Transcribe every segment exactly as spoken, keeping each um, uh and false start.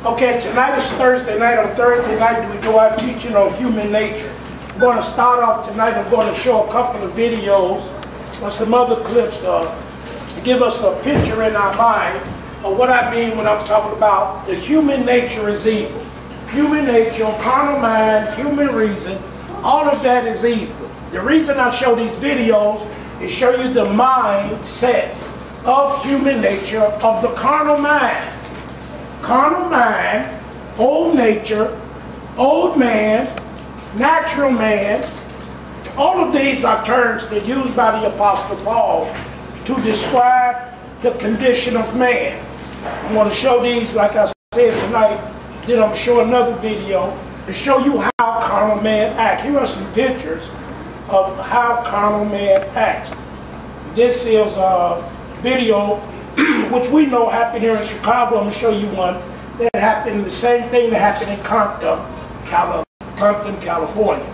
Okay, tonight is Thursday night. On Thursday night, we do our teaching on human nature. I'm going to start off tonight. I'm going to show a couple of videos and some other clips to, to give us a picture in our mind of what I mean when I'm talking about the human nature is evil. Human nature, carnal mind, human reason, all of that is evil. The reason I show these videos is show you the mindset of human nature, of the carnal mind. Carnal mind, old nature, old man, natural man, all of these are terms that are used by the Apostle Paul to describe the condition of man. I'm going to show these, like I said tonight, then I'm going to show another video to show you how carnal man acts. Here are some pictures of how carnal man acts. This is a video which we know happened here in Chicago. I'm going to show you one that happened, the same thing that happened in Compton, Cali Compton, California.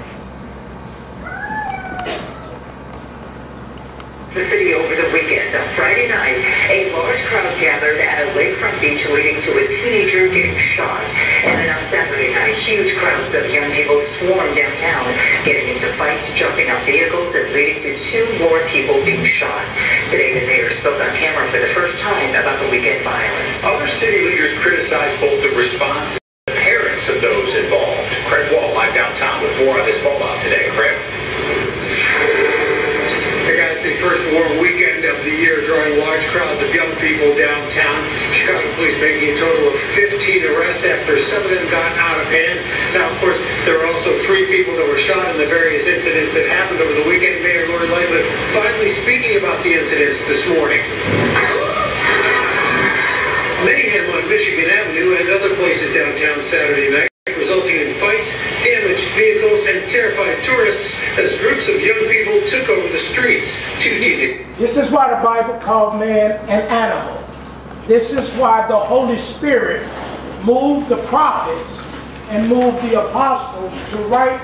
The city over the weekend. On Friday night, a large crowd gathered at a lakefront beach leading to a teenager getting shot. And then on Saturday night, huge crowds of young people swarmed downtown, getting into fights, jumping out vehicles, and leading to two more people being shot. Today, the mayor spoke on camera for the first time about the weekend violence. Other city leaders criticized both the response and the parents of those involved. Craig Wall live downtown with more on this fallout today. Craig? Hey guys, the first warm weekend of the year drawing large crowds of young people downtown. Chicago police making a total of fifteen arrests after some of them got out of hand. Now, of course, there were also three people that were shot in the various incidents that happened over the weekend. Mayor Lori Lightfoot finally speaking about the incidents this morning. Mayhem on Michigan Avenue and other places downtown Saturday night, resulting in fights, damaged vehicles, and terrified tourists as groups of young people took over the streets. This is why the Bible called man an animal. This is why the Holy Spirit moved the prophets and moved the apostles to write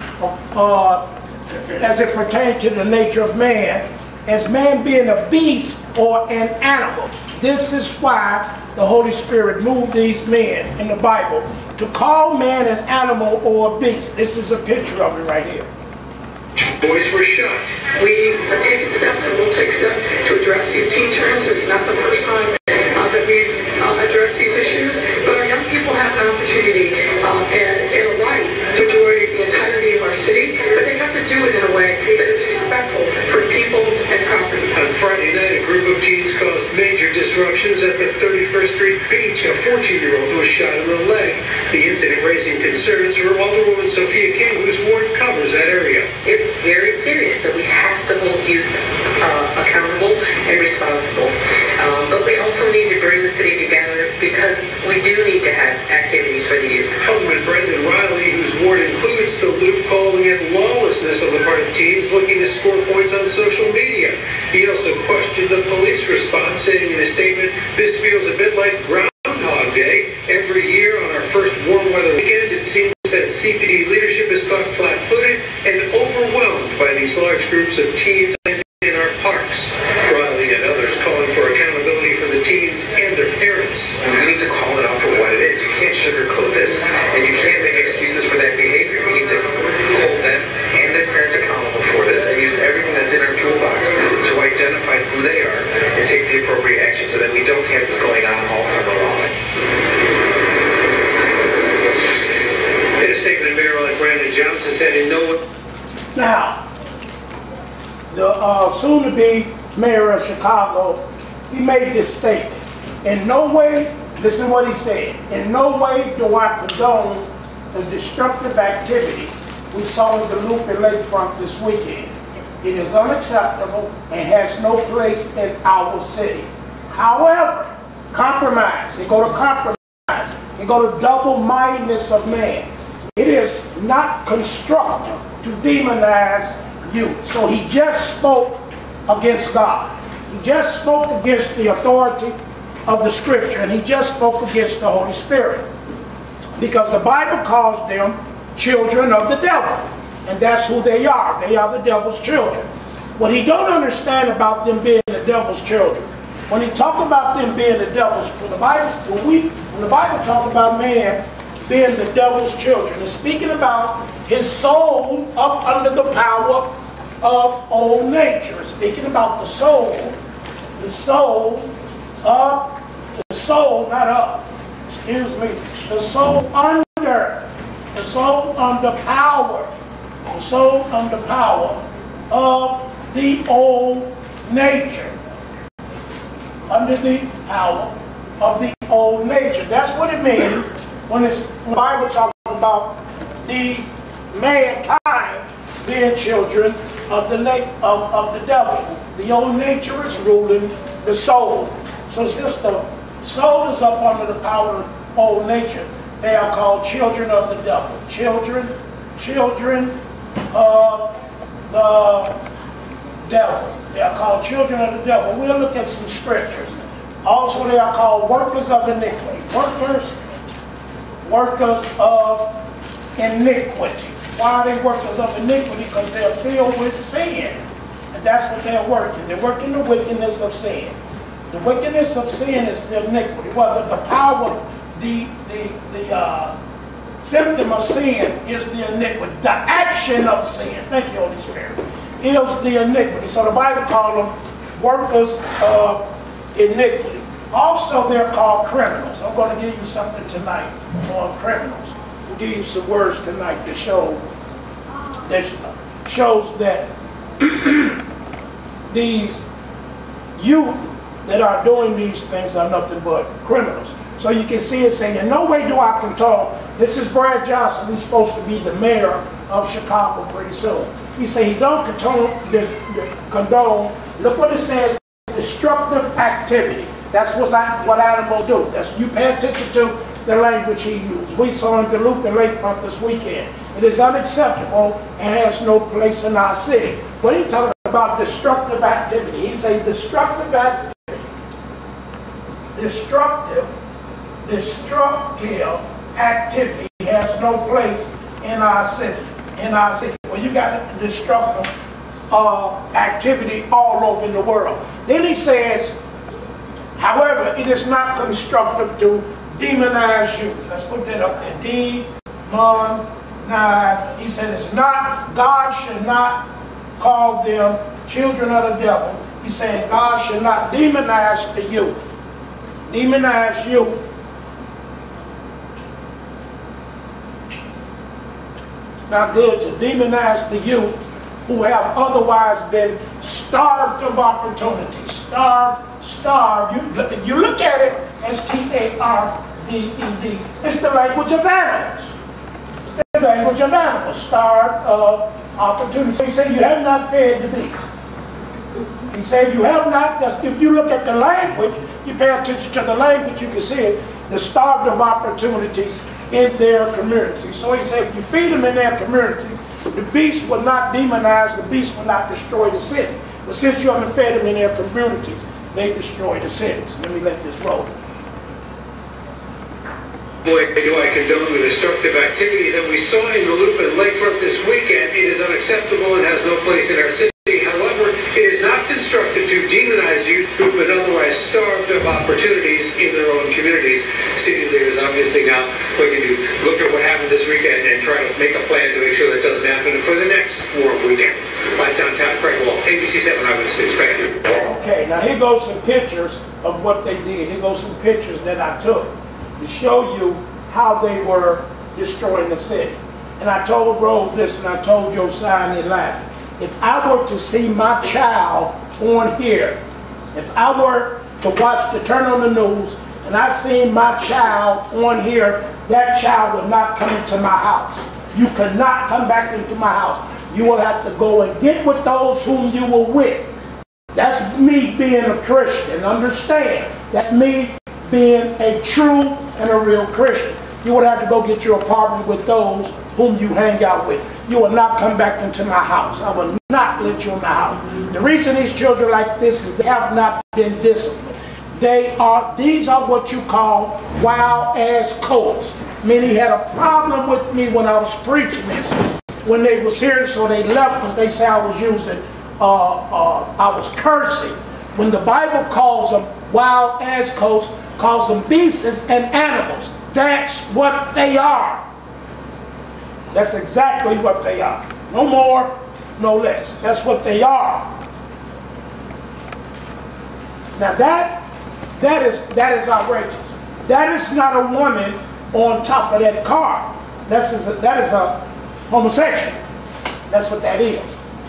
uh, as it pertains to the nature of man, as man being a beast or an animal. This is why the Holy Spirit moved these men in the Bible to call man an animal or a beast. This is a picture of it right here. Boys were shot. We have taken steps and will take steps to address these teen trends. It's not the first time uh, that we've uh, addressed these issues, but our young people have an opportunity uh, and, and a right to enjoy the entirety of our city, but they have to do it in a way that is respectful for people and property. On Friday night, a group of teens caused major disruptions at the thirty-first Street Beach. A fourteen-year-old was shot in the leg. The incident raising concerns for Alderwoman Sophia King, whose ward covers that area. It's very serious, so we have to hold youth uh, accountable and responsible. Um, but we also need to bring the city together because we do need to have activities for the youth. Alderman Brendan Riley, whose ward includes the loop, calling it lawlessness on the part of teens looking to score points on social media. He also questioned the police response, saying in a statement, "This feels a bit like Groundhog Day. Every year on our first warm weather weekend, it seems that C P D leadership is caught flat-footed and overwhelmed by these large groups of teens in our parks." Riley and others calling for accountability for the teens and their parents. We need to call it out for what it is. You can't sugarcoat this, and you can't make excuses for that behavior. We need to hold them and their parents accountable for this and use everything that's in our toolbox to identify who they are and take the appropriate action so that we don't have this going on all summer long. In a statement, Mayor-elect Brandon Johnson said in no way. Now, the uh, soon-to-be mayor of Chicago, he made this statement. In no way, listen what he said, in no way do I condone the destructive activity we saw in the Loop and Lakefront this weekend. It is unacceptable and has no place in our city. However, compromise, they go to compromise, they go to double-mindedness of man. It is not constructive to demonize youth. So he just spoke against God. He just spoke against the authority of the Scripture, and he just spoke against the Holy Spirit. Because the Bible calls them children of the devil. And that's who they are. They are the devil's children. What he don't understand about them being the devil's children, when he talks about them being the devil's children, the Bible, when we When the Bible talks about man being the devil's children, it's speaking about his soul up under the power of old nature. It's speaking about the soul, the soul up, the soul, not up, excuse me, the soul under, the soul under power, the soul under power of the old nature. Under the power of the old nature. That's what it means when, it's, when the Bible talks about these mankind being children of the, of, of the devil. The old nature is ruling the soul. So since the soul is up under the power of old nature, they are called children of the devil. Children, children of the devil. They are called children of the devil. We'll look at some scriptures. Also, they are called workers of iniquity. Workers, workers of iniquity. Why are they workers of iniquity? Because they're filled with sin. And that's what they're working. They're working the wickedness of sin. The wickedness of sin is the iniquity. Well, the, the power, the, the, the uh, symptom of sin is the iniquity. The action of sin. Thank you, Holy Spirit. Is the iniquity. So the Bible calls them workers of iniquity. Also, they're called criminals. I'm going to give you something tonight on criminals. We'll give you some words tonight to show that shows that these youth that are doing these things are nothing but criminals. So you can see it saying, in no way do I control. This is Brad Johnson, who's supposed to be the mayor of Chicago pretty soon. He said he don't condone, condone, look what it says, destructive activity. That's what, I, what animals do. That's, you pay attention to the language he used. We saw in Duluth and Lakefront this weekend. It is unacceptable and has no place in our city. When he talking about destructive activity, he said destructive activity, destructive, destructive activity has no place in our city. In our city, well, you got destructive uh, activity all over in the world. Then he says, however, it is not constructive to demonize youth. Let's put that up there. Demonize. He said it's not, God should not call them children of the devil. He said God should not demonize the youth. Demonize youth. It's not good to demonize the youth who have otherwise been starved of opportunity. Starved, starved. You, if you look at it as T A R V E D, it's the language of animals. It's the language of animals, starved of opportunity. So he said, you have not fed the beast. He said, you have not, if you look at the language, you pay attention to the language, you can see it, the starved of opportunities in their community. So he said, if you feed them in their communities, the beast will not demonize, the beast will not destroy the city. But since you haven't fed them in their communities, they destroy the cities. Let me let this roll. Boy, do I condone the destructive activity that we saw in Duluth and Lakefront this weekend. It is unacceptable and has no place in our city. However, it is not constructive to demonize youth who've been otherwise starved of opportunities in their own communities. City leaders obviously now looking to look at what happened this weekend and try to make a plan to make sure that doesn't happen for the next warm weekend. Live downtown, Craig Wall, A B C seven Eyewitness. Thank you. Okay, now here goes some pictures of what they did. Here goes some pictures that I took to show you how they were destroying the city. And I told Rose this, and I told Josiah, and they laughed. If I were to see my child on here, if I were to watch the turn on the news, and I seen my child on here, that child would not come into my house. You cannot come back into my house. You will have to go and get with those whom you were with. That's me being a Christian. Understand? That's me being a true and a real Christian. You would have to go get your apartment with those whom you hang out with. You will not come back into my house. I will not let you in my house. The reason these children like this is they have not been disciplined. They are, these are what you call wild ass colts. Many had a problem with me when I was preaching this. When they was here, so they left because they said I was using, uh, uh, I was cursing. When the Bible calls them wild ass colts, calls them beasts and animals. That's what they are. That's exactly what they are. No more, no less. That's what they are. Now that, that is, that is outrageous. That is not a woman on top of that car. That's a, that is a homosexual. That's what that is.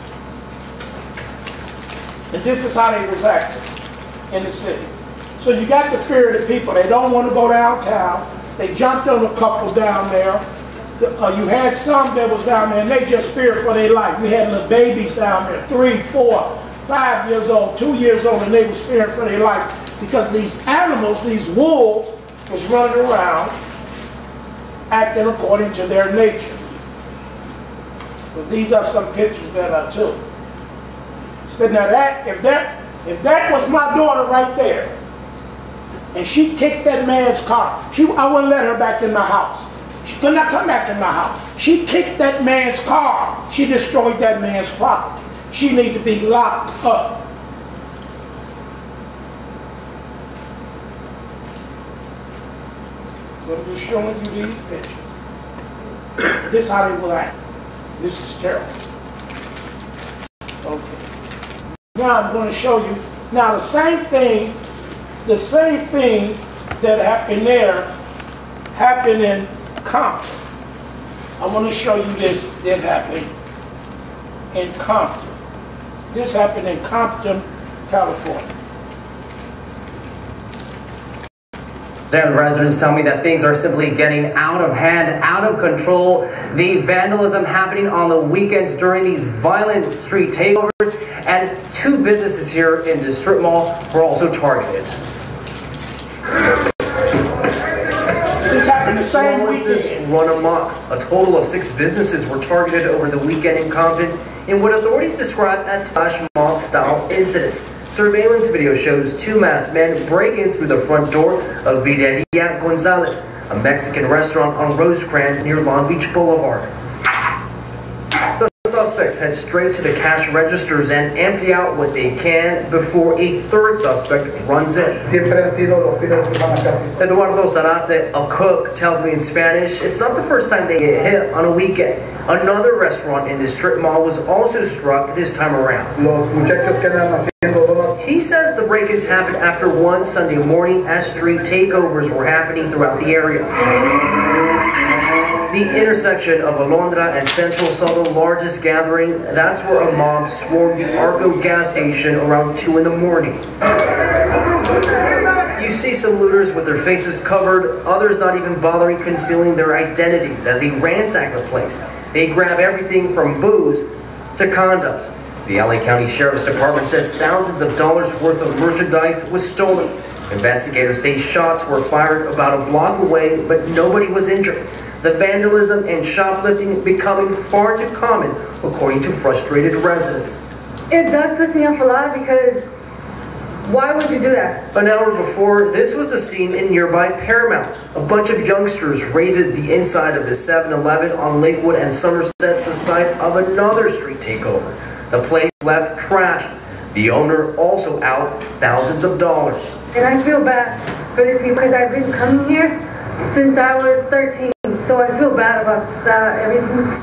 And this is how they was acting in the city. So you got the fear of the people. They don't want to go downtown. They jumped on a couple down there. The, uh, you had some that was down there and they just feared for their life. You had little babies down there, three, four, five years old, two years old, and they was fearing for their life because these animals, these wolves, was running around acting according to their nature. So these are some pictures that I took. So now that, if that, if that was my daughter right there, and she kicked that man's car, she, I wouldn't let her back in my house. She could not come back in my house. She kicked that man's car. She destroyed that man's property. She needs to be locked up. So I'm just showing you these pictures. This is how they will act. This is terrible. Okay. Now I'm going to show you. Now the same thing, the same thing that happened there happened in Compton. I want to show you this that happened in Compton. This happened in Compton, California. And residents tell me that things are simply getting out of hand, out of control. The vandalism happening on the weekends during these violent street takeovers, and two businesses here in the strip mall were also targeted. This happened the same weekend. Run amok. A total of six businesses were targeted over the weekend in Compton in what authorities describe as flash mob style incidents. Surveillance video shows two masked men break in through the front door of Birreria Gonzalez, a Mexican restaurant on Rosecrans near Long Beach Boulevard. The suspects head straight to the cash registers and empty out what they can before a third suspect runs in. Eduardo Zarate, a cook, tells me in Spanish, it's not the first time they get hit on a weekend. Another restaurant in the strip mall was also struck this time around. He says the break-ins happened after one Sunday morning as street takeovers were happening throughout the area. The intersection of Alondra and Central saw the largest gathering. That's where a mob swarmed the Arco gas station around two in the morning. You see some looters with their faces covered, others not even bothering concealing their identities as they ransack the place. They grab everything from booze to condoms. The L A County Sheriff's Department says thousands of dollars worth of merchandise was stolen. Investigators say shots were fired about a block away, but nobody was injured. The vandalism and shoplifting becoming far too common, according to frustrated residents. It does piss me off a lot because why would you do that? An hour before, this was a scene in nearby Paramount. A bunch of youngsters raided the inside of the seven eleven on Lakewood and Somerset, the site of another street takeover. The place left trashed. The owner also out thousands of dollars. And I feel bad for these people because I've been coming here since I was thirteen. So I feel bad about that, everything.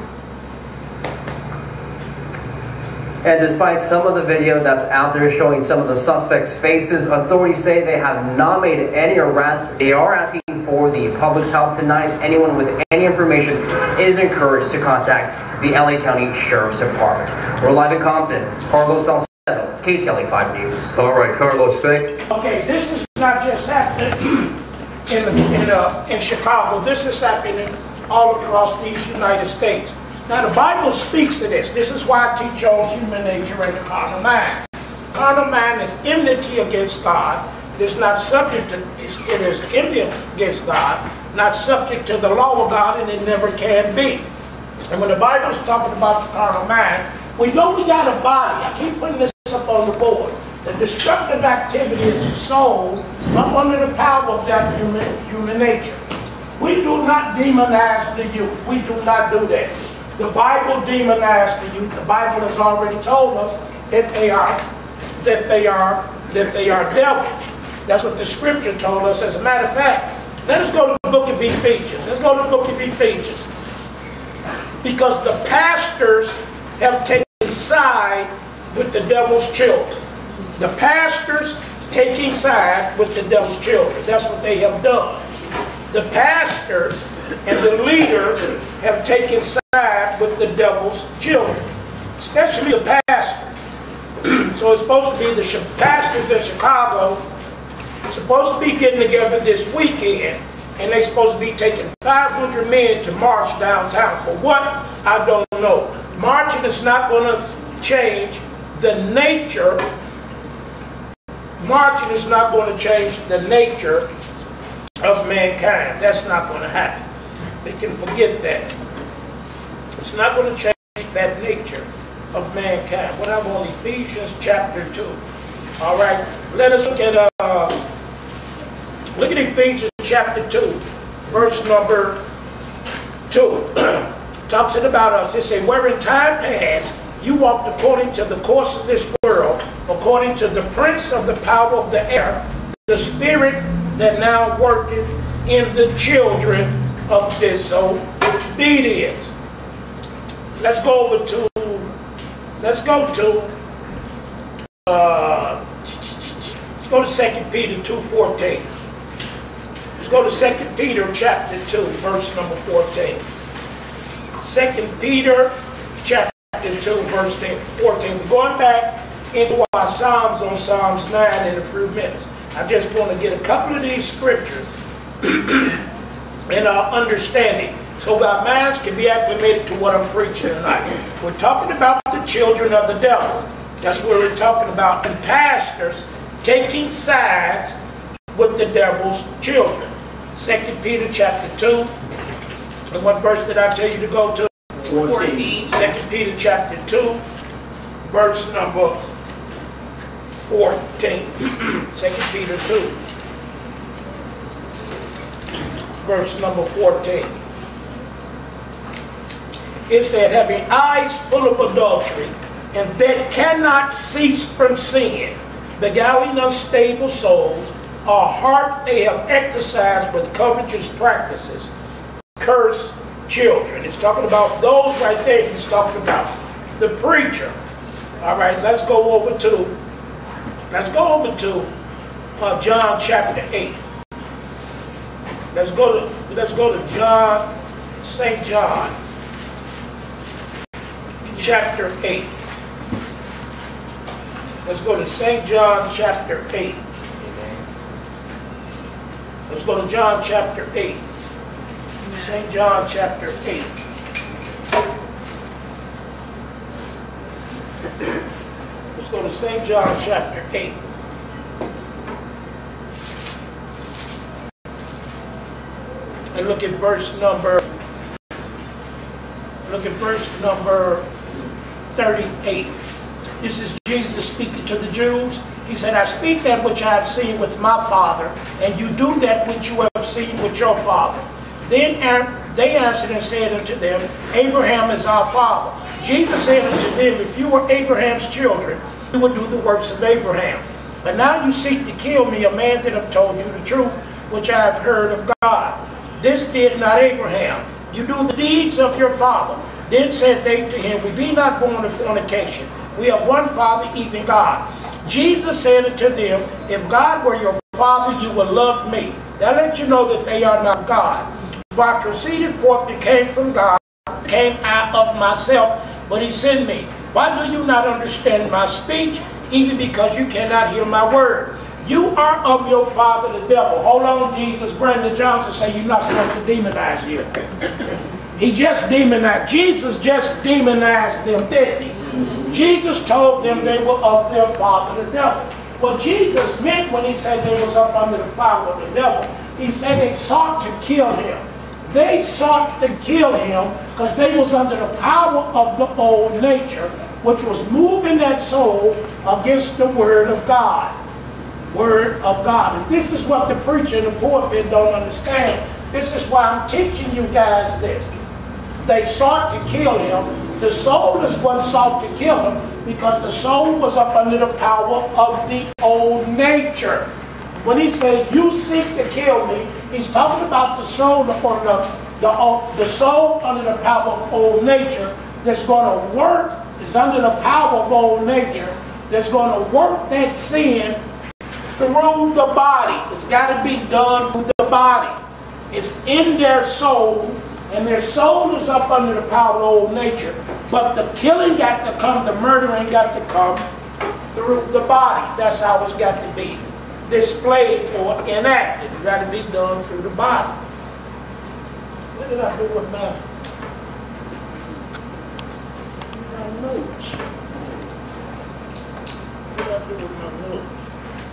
And despite some of the video that's out there showing some of the suspects' faces, authorities say they have not made any arrests. They are asking for the public's help tonight. Anyone with any information is encouraged to contact the L A County Sheriff's Department. We're live in Compton. Carlos Salcedo, K T L A five News. All right, Carlos, thank you. Okay, this is not just happening in, in, uh, in Chicago. This is happening all across these United States. Now the Bible speaks to this. This is why I teach on human nature and the carnal mind. Carnal mind is enmity against God. It is not subject to, it is enmity against God, not subject to the law of God, and it never can be. And when the Bible is talking about the carnal mind, we know we got a body. I keep putting this up on the board. The destructive activity is the soul, up under the power of that human, human nature. We do not demonize the youth. We do not do that. The Bible demonized the youth. The Bible has already told us that they are, that they are, that they are devils. That's what the scripture told us. As a matter of fact, let us go to the book of Ephesians. Let's go to the book of Ephesians. Because the pastors have taken side with the devil's children. The pastors taking side with the devil's children. That's what they have done. The pastors and the leaders have taken side with the devil's children, especially the pastors. So it's supposed to be the pastors in Chicago supposed to be getting together this weekend, and they're supposed to be taking five hundred men to march downtown. For what? I don't know. Marching is not going to change the nature. Marching is not going to change the nature of mankind. That's not going to happen. They can forget that. It's not going to change that nature of mankind. What I'm on Ephesians chapter two. All right, let us look at uh, look at Ephesians chapter two, verse number two. Talks it about us. It says, "Where in time past you walked according to the course of this world, according to the prince of the power of the air, the spirit that now worketh in the children of disobedience." Let's go over to, let's go to, uh, let's go to Second Peter two fourteen. Let's go to Second Peter chapter two, verse number fourteen. Second Peter chapter two, verse fourteen. We're going back into our Psalms on Psalms nine in a few minutes. I just want to get a couple of these scriptures in our understanding so our minds can be acclimated to what I'm preaching tonight. We're talking about the children of the devil. That's what we're talking about. And pastors taking sides with the devil's children. Second Peter chapter two. And what verse did I tell you to go to? fourteen. Second Peter chapter two, verse number fourteen. Second Peter two, verse number fourteen. It said, "Having eyes full of adultery, and that cannot cease from sin, beguiling unstable souls, a heart they have exercised with covetous practices, curse children." It's talking about those right there. He's talking about the preacher. All right, let's go over to, let's go over to uh, John chapter eight. Let's go to, let's go to John, Saint John, chapter eight. Let's go to Saint John chapter eight. Let's go to John chapter eight. Saint John chapter eight. Let's go to Saint John chapter eight. And look at verse number, look at verse number thirty-eight. This is Jesus speaking to the Jews. He said, "I speak that which I have seen with my Father, and you do that which you have seen with your father." Then they answered and said unto them, "Abraham is our father." Jesus said unto them, "If you were Abraham's children, you would do the works of Abraham. But now you seek to kill me, a man that have told you the truth, which I have heard of God. This did not Abraham. You do the deeds of your father." Then said they to him, "We be not born of fornication. We have one Father, even God." Jesus said unto them, "If God were your Father, you would love me." That lets you know that they are not God. "For I proceeded forth and came from God, came out of myself, but he sent me. Why do you not understand my speech, even because you cannot hear my word? You are of your father the devil." Hold on, Jesus. Brandon Johnson say you're not supposed to demonize you. He just demonized. Jesus just demonized them, didn't he? Jesus told them they were of their father the devil. What Jesus meant when he said they was up under the power of the devil, he said they sought to kill him. They sought to kill him because they was under the power of the old nature, which was moving that soul against the word of God. Word of God. And this is what the preacher in the pulpit don't understand. This is why I'm teaching you guys this. They sought to kill him. The soul is what sought to kill him because the soul was up under the power of the old nature. When he says, you seek to kill me, he's talking about the soul upon the, the, the soul under the power of old nature that's going to work, is under the power of old nature, that's going to work that sin through the body. It's got to be done through the body. It's in their soul, and their soul is up under the power of old nature. But the killing got to come, the murdering got to come through the body. That's how it's got to be displayed or enacted. It's got to be done through the body. What did I do with my, my notes? What did I do with my notes?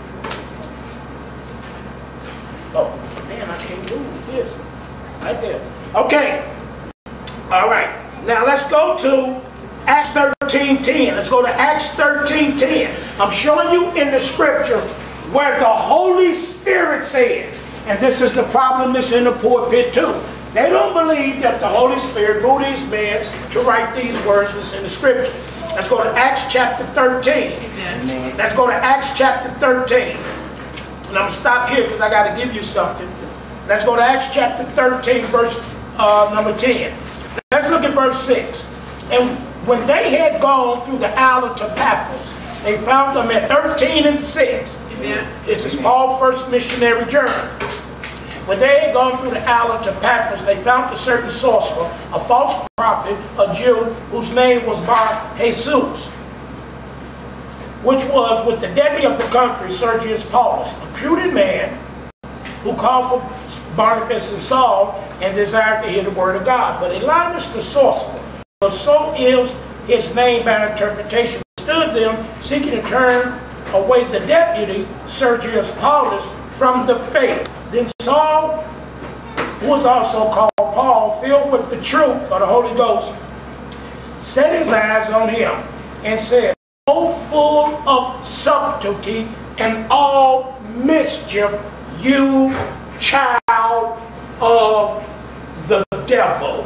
Oh, man, I can't move this. Right there. Okay. All right. Now let's go to Acts thirteen ten. Let's go to Acts thirteen ten. I'm showing you in the scripture where the Holy Spirit says, and this is the problem that's in the pulpit too. They don't believe that the Holy Spirit moved these men to write these words that's in the scripture. Let's go to Acts chapter thirteen. Amen. Let's go to Acts chapter thirteen. And I'm going to stop here because I got to give you something. Let's go to Acts chapter thirteen, verse uh, number ten. Let's look at verse six. And when they had gone through the island of Paphos, they found them at thirteen and six. Amen. This is Paul's first missionary journey. When they had gone through the island of Paphos, they found a certain sorcerer, a false prophet, a Jew, whose name was Bar Jesus, which was with the deputy of the country, Sergius Paulus, a prudent man who called for Barnabas and Saul and desired to hear the word of God. But Elymas the sorcerer, but so is his name by interpretation, stood them, seeking to turn away the deputy, Sergius Paulus, from the faith. Then Saul, who was also called Paul, filled with the truth of the Holy Ghost, set his eyes on him and said, "O full of subtlety and all mischief, you child of the devil."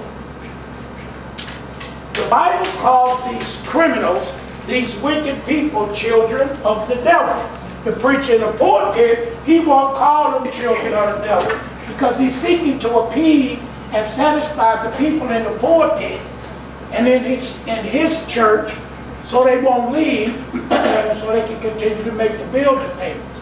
The Bible calls these criminals, these wicked people, children of the devil. The preacher in the pulpit, he won't call them children of the devil because he's seeking to appease and satisfy the people in the pulpit and in his, in his church, so they won't leave, so they can continue to make the building payments.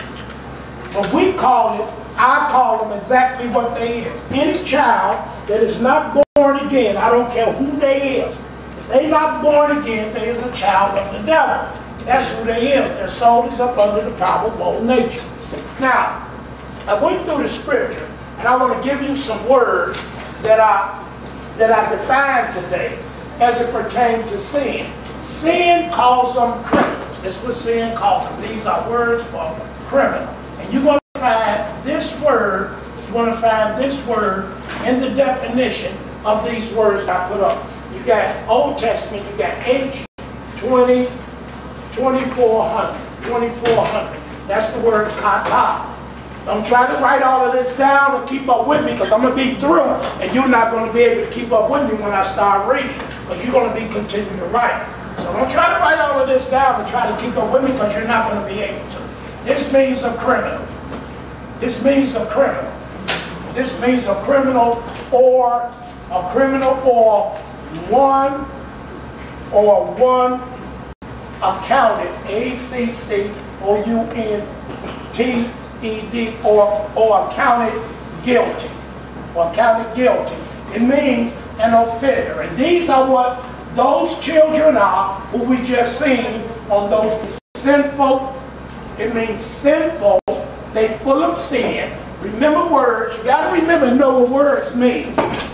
But we call it, I call them exactly what they is. Any child that is not born again, I don't care who they is. If they're not born again, they is a child of the devil. That's who they is. Their soul is up under the power of old nature. Now, I went through the scripture, and I want to give you some words that I, that I defined today as it pertains to sin. Sin calls them criminals. That's what sin calls them. These are words for criminal. And you're going to find this word, you're going to find this word in the definition of these words I put up. You got Old Testament, you got H twenty, twenty-four hundred, twenty-four hundred. That's the word kata. Don't try to write all of this down and keep up with me, because I'm going to be through and you're not going to be able to keep up with me when I start reading, because you're going to be continuing to write. So don't try to write all of this down and try to keep up with me, because you're not going to be able to. This means a criminal. This means a criminal. This means a criminal or a criminal or one or one accounted, A C C O U N T E D, or, or accounted guilty, or accounted guilty. It means an offender. And these are what those children are who we just seen on those sinful. It means sinful. They full of sin. Remember words. You got to remember and know what words mean.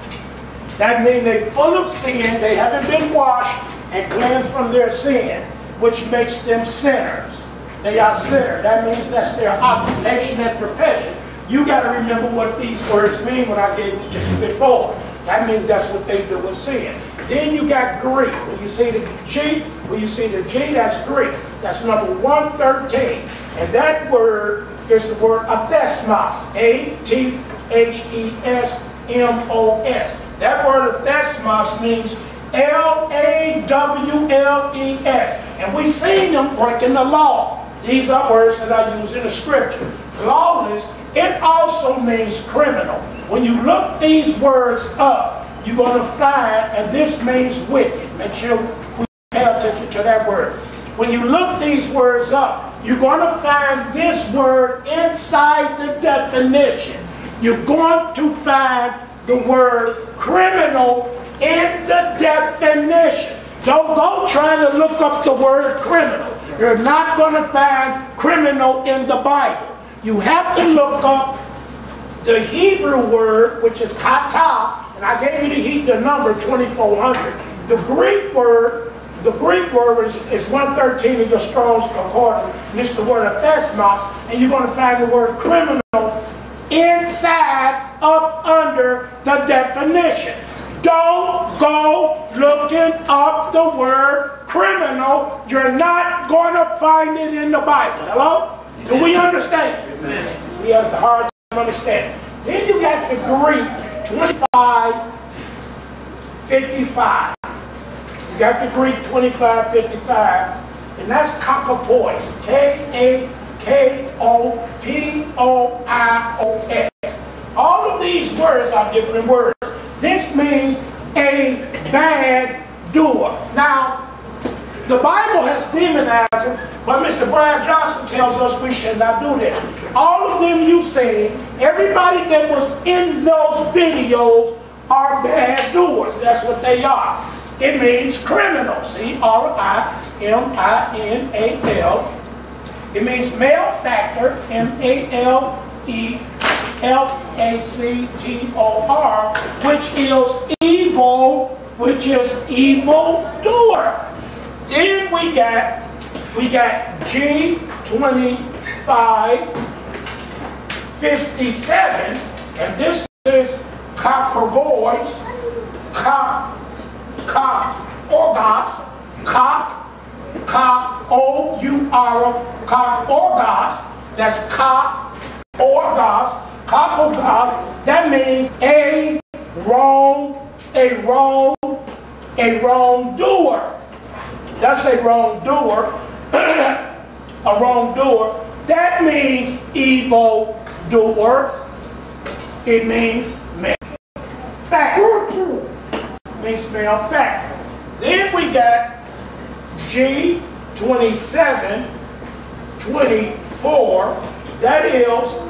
That means they full of sin. They haven't been washed and cleansed from their sin, which makes them sinners. They are sinners. That means that's their occupation and profession. You got to remember what these words mean when I gave them to you before. That means that's what they do with sin. Then you got Greek. When you see the G, when you see the G, that's Greek. That's number one thirteen. And that word is the word athesmos. A T H E S M O S. That word athesmos means L A W L E S. And we seen them breaking the law. These are words that I use in the scripture. lawless, it also means criminal. When you look these words up, you're going to find, and this means wicked. Make sure we pay attention to that word. When you look these words up, you're going to find this word inside the definition. You're going to find the word criminal in the definition. Don't go trying to look up the word criminal. You're not going to find criminal in the Bible. You have to look up the Hebrew word, which is kata, and I gave you the Hebrew number twenty-four hundred. The Greek word, the Greek word is, is one thirteen of your Strong's Concordance, and it's the word of thesmos, and you're going to find the word criminal inside, up under the definition. Don't go looking up the word criminal. You're not going to find it in the Bible. Hello? Do we understand? Amen. We have the hard time understanding. Then you got the Greek twenty-five fifty-five. You got the Greek twenty-five fifty-five, and that's kokopois. K A K O P O I O S. All of these words are different words. This means a bad doer. Now, the Bible has demonized them, but Mister Brad Johnson tells us we should not do that. All of them you see, everybody that was in those videos are bad doers. That's what they are. It means criminal. C R I M I N A L. It means malefactor, M A L E F A C T O R, which is evil, which is evil doer. Then we got we got G twenty-five fifty-seven, and this is kokopois, kok, kok, orgos, kok, kok, O U R, kok, orgos. That's kok, orgos. Kokogos, that means a wrong, a wrong, a wrongdoer. That's a wrongdoer, a wrongdoer. That means evil doer. It means malefactor. It means malefactor. Then we got G twenty-seven twenty-four. That is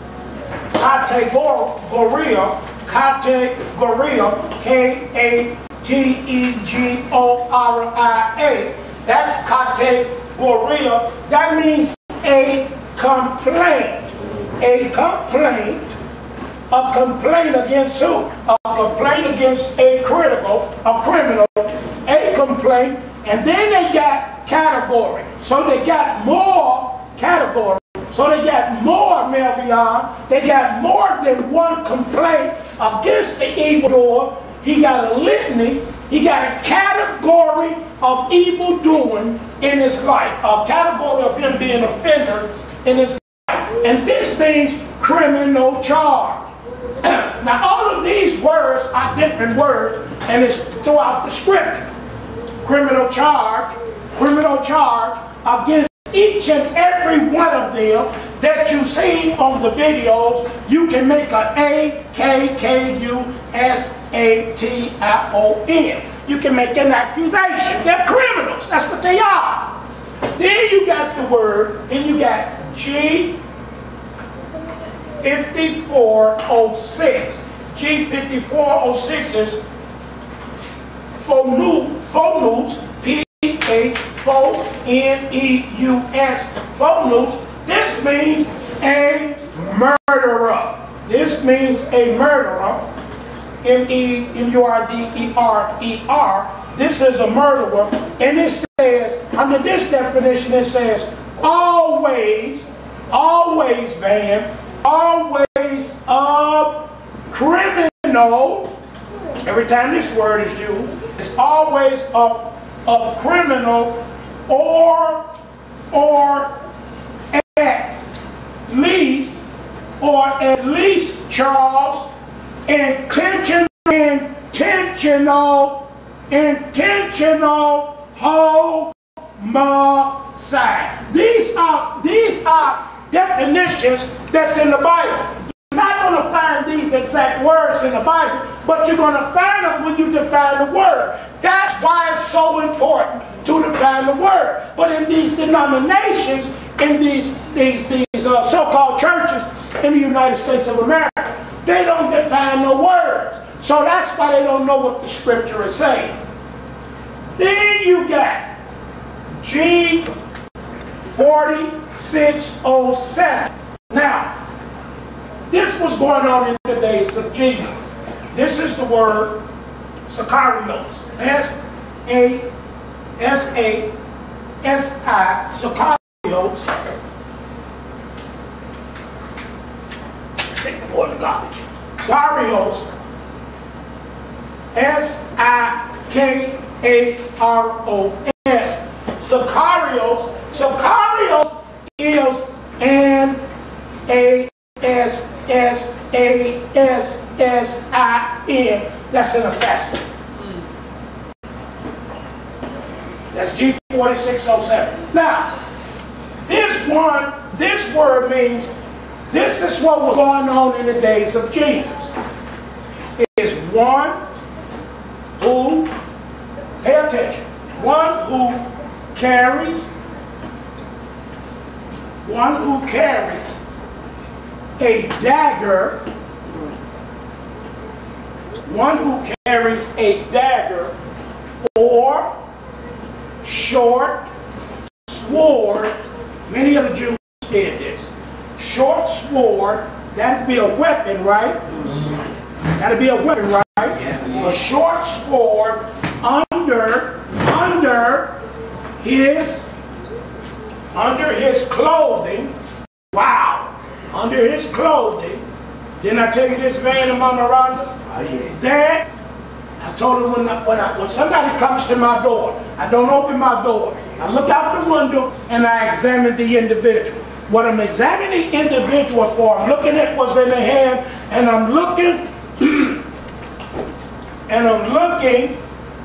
kategoria, kategoria, K A T E G O R I A. That's kategoria. That means a complaint. A complaint. A complaint against who? A complaint against a critical, a criminal, a complaint. And then they got category. So they got more category. So they got more, Melvion. They got more than one complaint against the evildoer. He got a litany. He got a category of evil doing in his life. A category of him being an offender in his life. And this means criminal charge. Now all of these words are different words, and it's throughout the scripture. Criminal charge, criminal charge against each and every one of them that you see on the videos. You can make an A K K U S A T I O N. You can make an accusation. They're criminals. That's what they are. Then you got the word, and you got G fifty-four oh six. G fifty-four oh six is phonous, phonous, P H N E U S, phonous. This means a murderer. This means a murderer. M E M U R D E R E R. This is a murderer. And it says, under this definition, it says, always, always, Van, always of criminal. Every time this word is used, it's always of of criminal, or or at least, or at least, Charles, intentional, intentional, intentional homicide. These are these are definitions that's in the Bible. You're not going to find these exact words in the Bible, but you're going to find them when you define the word. That's why it's so important to define the word. But in these denominations, in these, these, these uh, so-called churches in the United States of America, they don't define the words. So that's why they don't know what the scripture is saying. Then you got G forty-six oh seven. Now, this was going on in the days of Jesus. This is the word Sicarios. S A S A S I, Sicarios. Take the boy in the garbage. Sicarios. S I K A R O S. Sicarios. Sicarios is an A S S A S S I N. That's an assassin. That's G forty-six oh seven. Now, this one, this word means, this is what was going on in the days of Jesus. It is one who, pay attention, one who carries, one who carries a dagger, one who carries a dagger or short sword. Many of the Jews did this. Short sword, that'd be a weapon, right? That'd be a weapon, right? A short sword under, under his, under his clothing. Wow. Under his clothing. Didn't I tell you this van in Mama Rhonda? That, I told her when, I, when, I, when somebody comes to my door, I don't open my door. I look out the window and I examine the individual. What I'm examining the individual for, I'm looking at what's in the hand, and I'm looking, and I'm looking,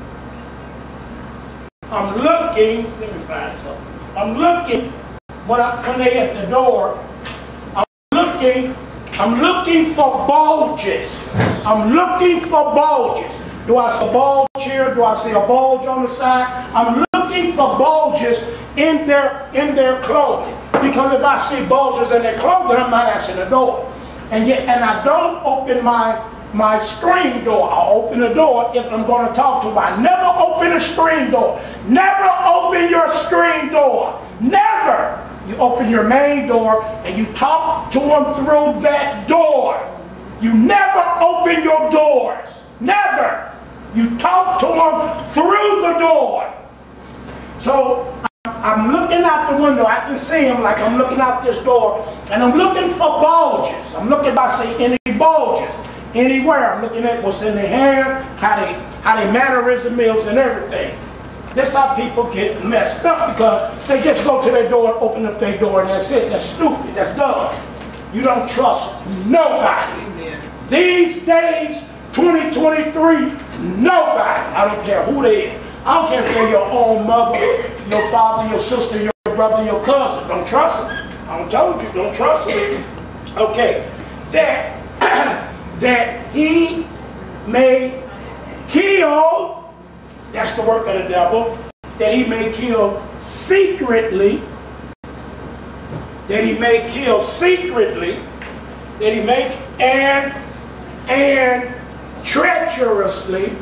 I'm looking, let me find something. I'm looking, when, I, when they at the door, I'm looking, I'm looking for bulges. I'm looking for bulges. Do I see a bulge here? Do I see a bulge on the side? I'm looking for bulges in their, in their clothing. Because if I see bulges in their clothing, I'm not answering the door. And yet, and I don't open my, my screen door. I open the door if I'm going to talk to them. I never open a screen door. Never open your screen door. Never. You open your main door and you talk to them through that door. You never open your doors. Never. You talk to them through the door. So I'm looking out the window. I can see them like I'm looking out this door. And I'm looking for bulges. I'm looking if I see any bulges anywhere. I'm looking at what's in their hair, how they, how they mannerism is and everything. That's how people get messed up, because they just go to their door and open up their door and that's it. That's stupid. That's dumb. You don't trust nobody. Amen. These days, twenty twenty-three, nobody. I don't care who they is. I don't care if they're your own mother, your father, your sister, your brother, your cousin. Don't trust them. I told you, don't trust them. Okay. That, that he may kill, that's the work of the devil, that he may kill secretly, that he may kill secretly, that he may, and, and treacherously,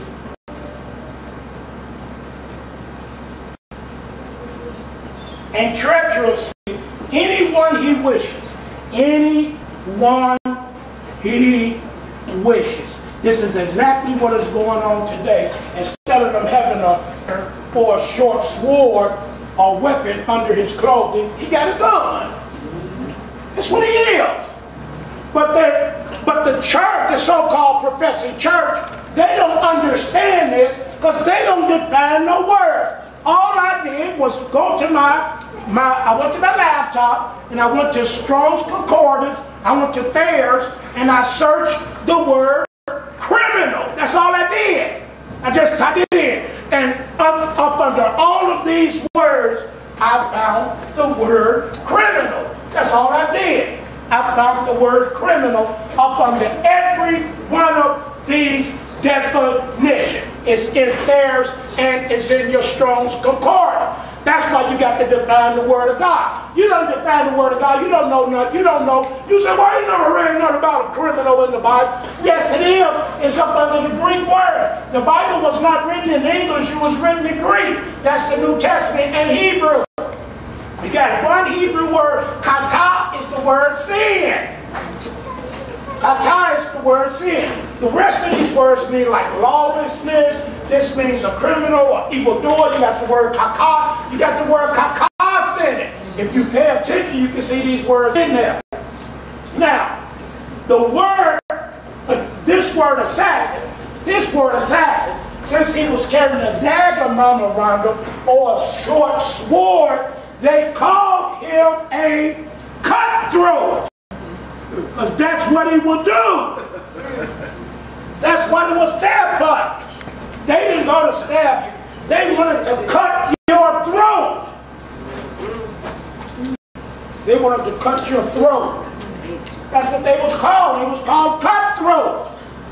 and treacherously, anyone he wishes, anyone he wishes. This is exactly what is going on today. Instead of them having a, or a short sword or weapon under his clothing, he got a gun. That's what he is. But the, but the church, the so-called professing church, they don't understand this because they don't define no words. All I did was go to my, my, I went to my laptop and I went to Strong's Concordance, I went to Thayer's, and I searched the word criminal. That's all I did. I just typed it in. And up, up under all of these words, I found the word criminal. That's all I did. I found the word criminal up under every one of these definitions. It's in theirs and it's in your Strong's Concordance. That's why you got to define the Word of God. You don't define the Word of God, you don't know nothing, you don't know. You say, well, you never read nothing about a criminal in the Bible. Yes, it is. It's up under the Greek word. The Bible was not written in English, it was written in Greek. That's the New Testament and Hebrew. You got one Hebrew word. Kata is the word sin. Kata is the word sin. The rest of these words mean like lawlessness. This means a criminal or evildoer. You got the word kaka. You got the word kakas in it. If you pay attention, you can see these words in there. Now, the word, uh, this word assassin, this word assassin, since he was carrying a dagger, Mama Rhonda, or a short sword, they called him a cutthroat. Because that's what he would do. That's what it was there for. They didn't go to stab you. They wanted to cut your throat. They wanted to cut your throat. That's what they was called. It was called cutthroat.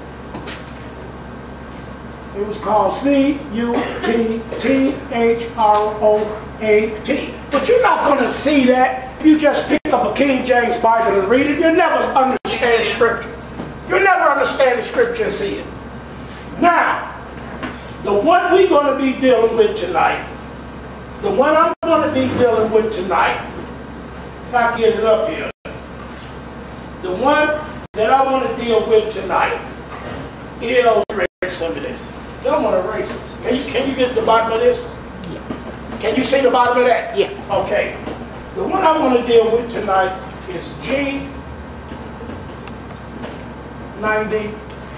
It was called C U T T H R O A T. But you're not going to see that if you just pick up a King James Bible and read it. You'll never understand Scripture. You'll never understand the Scripture and see it. Now, the one we're going to be dealing with tonight, the one I'm going to be dealing with tonight, if I get it up here, the one that I want to deal with tonight is, erase some of this. I don't want to erase it. Can you, can you get the bottom of this? Yeah. Can you see the bottom of that? Yeah. Okay. The one I want to deal with tonight is G ninety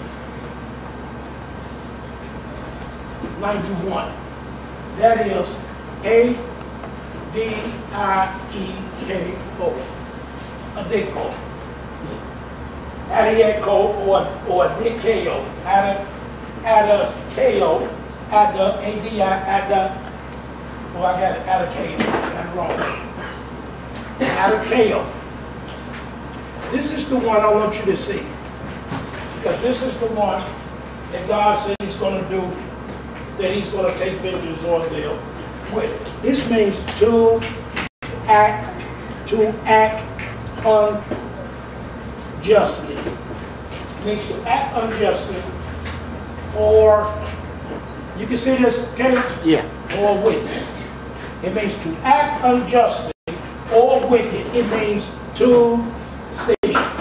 ninety-one. That is A D I E K O. Adeko. Adieko or or Adekeo. Adekeo. Ada A D I Ada. Oh, I got it. Adekeo. I'm wrong. Adekeo. This is the one I want you to see. Because this is the one that God said he's going to do, that he's going to take vengeance on them with. This means to act, to act unjustly. It means to act unjustly, or you can see this, can you? Yeah. Or wicked. It means to act unjustly or wicked. It means to sin.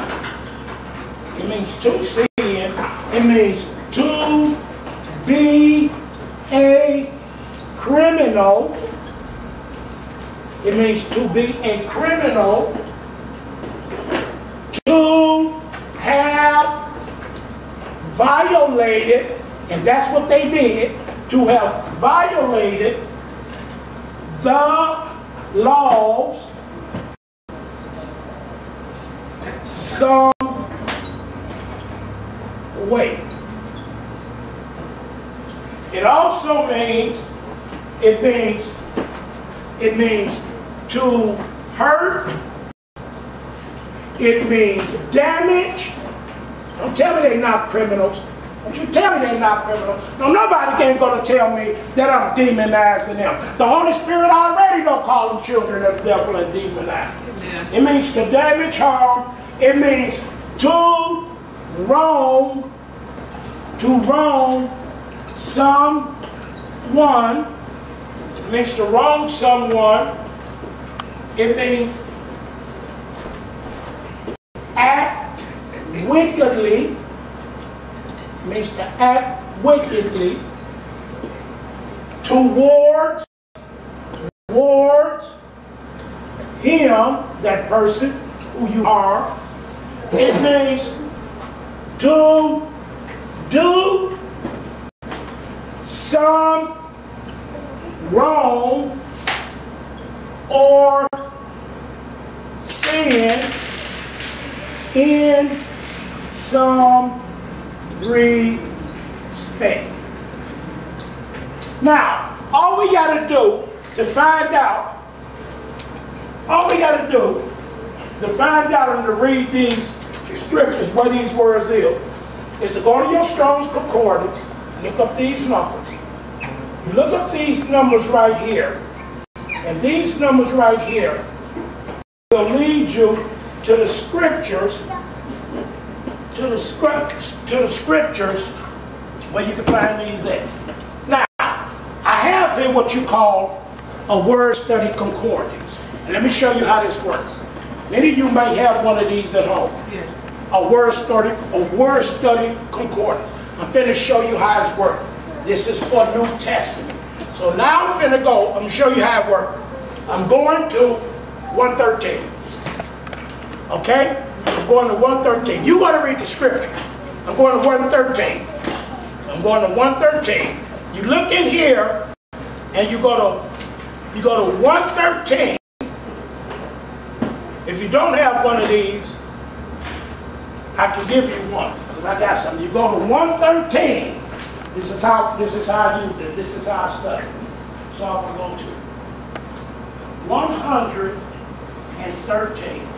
It means to sin. It means to be a criminal. It means to be a criminal. To have violated, and that's what they did, to have violated the laws some way. It also means, it means, it means to hurt. It means damage. Don't tell me they're not criminals. Don't you tell me they're not criminals. No, nobody ain't going to tell me that I'm demonizing them. The Holy Spirit already don't call them children of the devil and demonized. Yeah. It means to damage, harm. It means to wrong, to wrong someone. It means to wrong someone. It means act wickedly. It means to act wickedly towards, towards him, that person who you are. It means to do some wrong or sin in some respect. Now, all we got to do to find out, all we got to do to find out and to read these scriptures, what these words is, is to go to your Strong's Concordance, look up these numbers. You look up these numbers right here, and these numbers right here will lead you to the scriptures, to the scriptures, to the scriptures where you can find these at. Now, I have here what you call a word study concordance. And let me show you how this works. Many of you may have one of these at home. Yes. A word study, a word study concordance. I'm finna show you how it's works. This is for New Testament. So now I'm finna go. I'm gonna show you how it works. I'm going to one thirteen. Okay? I'm going to one thirteen. You gotta read the scripture. I'm going to one thirteen. I'm going to one thirteen. You look in here and you go to you go to one thirteen. If you don't have one of these, I can give you one because I got some. You go to one thirteen. This is how this is how I use it. This is how I study. So I will go to one hundred thirteen.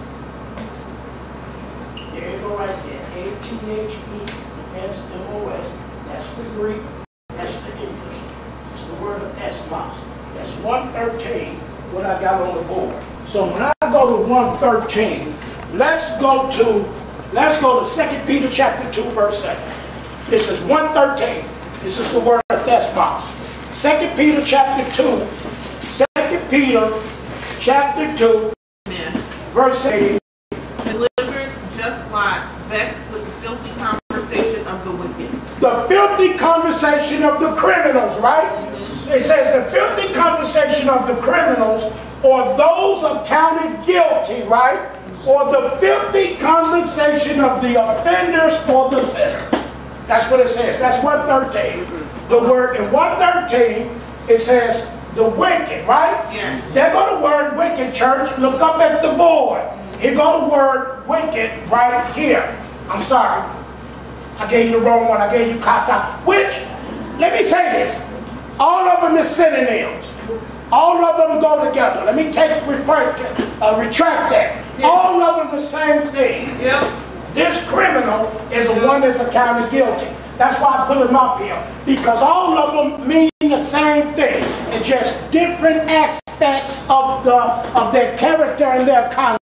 There you go right there. A T H E S M O S. That's the Greek. That's the English. It's the word of esmos. That's one thirteen, what I got on the board. So when I go to one thirteen, let's go to let's go to Second Peter chapter two, verse seven. This is one thirteen. This is the word of esmos. Second Peter chapter two. Second Peter chapter two, Amen. verse eight. Delivered just Lot, vexed with the filthy conversation of the wicked. The filthy conversation of the criminals, right? It says the filthy conversation of the criminals, or those accounted guilty, right? Or the filthy conversation of the offenders or the sinners. That's what it says. That's one thirteen. The word in one thirteen, it says the wicked, right? Yes. There go the word wicked, church. Look up at the board. Here go the word wicked right here. I'm sorry. I gave you the wrong one. I gave you kata. Which, let me say this. All of them is synonyms. All of them go together. Let me take refer to, uh, retract that. Yeah. All of them the same thing. Yep. This criminal is the one that's accounted guilty. That's why I put him up here. Because all of them mean the same thing. It's just different aspects of the of their character and their conduct.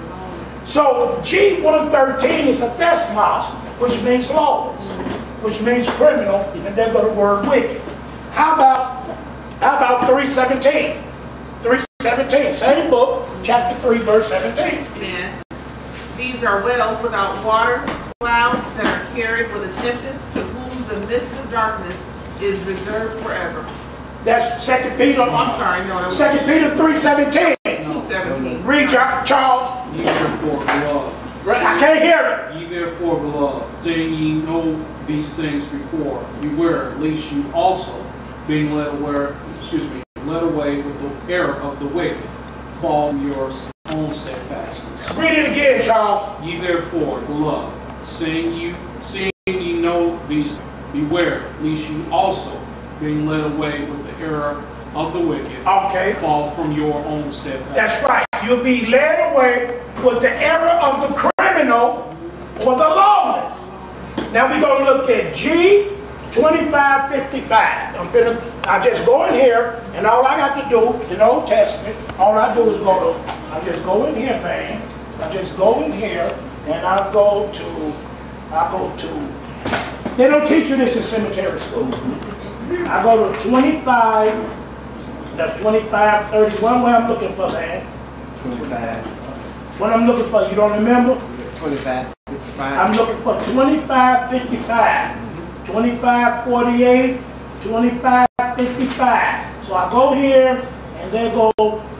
So G one thirteen is a thesmos, which means lawless, which means criminal, and then go the word wicked. How about how about three seventeen? three seventeen, same book, chapter three, verse seventeen. Amen. These are wells without water, clouds that are carried with a tempest, to whom the mist of darkness is reserved forever. That's Second Peter. Oh, I'm sorry, no, that was Second Peter three seventeen. two seventeen. Read, Charles. Ye therefore, beloved. I can't hear it. Ye therefore, beloved, saying ye know these things before, beware, lest you also, being led away, excuse me, led away with the error of the wicked, fall from your own steadfastness. Read it again, Charles. Ye therefore, beloved, seeing you, seeing ye know these, beware, lest you also, being led away with the error of the wicked, okay, fall from your own steadfastness. That's right. You'll be led away with the error of the criminal or the lawless. Now we're going to look at G twenty-five fifty-five. I'm finna, I just go in here, and all I got to do in the Old Testament, all I do is go to, I just go in here, man. I just go in here, and I go to, I go to, they don't teach you this in cemetery school. I go to twenty-five, that's twenty-five thirty-one, what I'm looking for, man. twenty-five. What I'm looking for, you don't remember? twenty-five fifty-five. I'm looking for twenty-five fifty-five, twenty-five forty-eight, twenty-five fifty-five. So I go here, and they go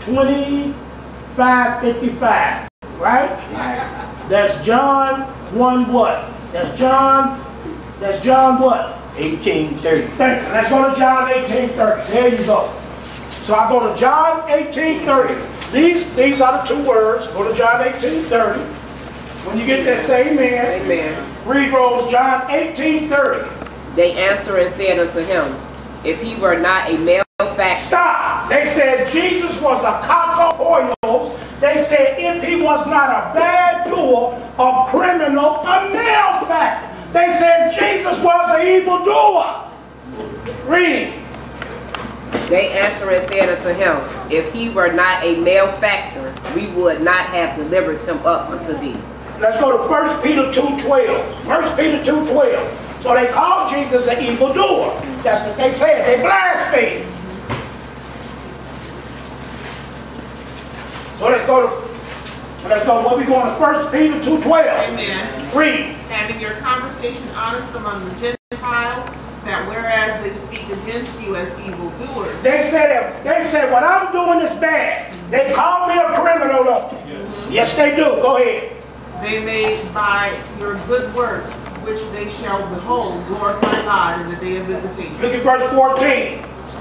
twenty-five fifty-five, right? Right. That's John one what? That's John, that's John what? eighteen thirty. Thank you. Let's go to John eighteen thirty. There you go. So I go to John eighteen thirty. These, these are the two words. Go to John eighteen thirty. When you get that, say amen. Amen. Read, Rose, John eighteen thirty. They answered and said unto him, if he were not a malefactor. Stop. They said Jesus was a cock of oils They said if he was not a bad doer, a criminal, a malefactor. They said Jesus was an evildoer. Read. They answered and said unto him, if he were not a malefactor, we would not have delivered him up unto thee. Let's go to First Peter two twelve. First Peter two twelve. So they called Jesus an evildoer. That's what they said. They blasphemed. So let's go to, let's go, what we going to First Peter two twelve. Amen. Read. Having your conversation honest among the Gentiles, that whereas they speak against you as evildoers. They said, they said what I'm doing is bad. They call me a criminal, don't they? Mm-hmm. Yes, they do. Go ahead. They may by your good works, which they shall behold, glorify God in the day of visitation. Look at verse fourteen.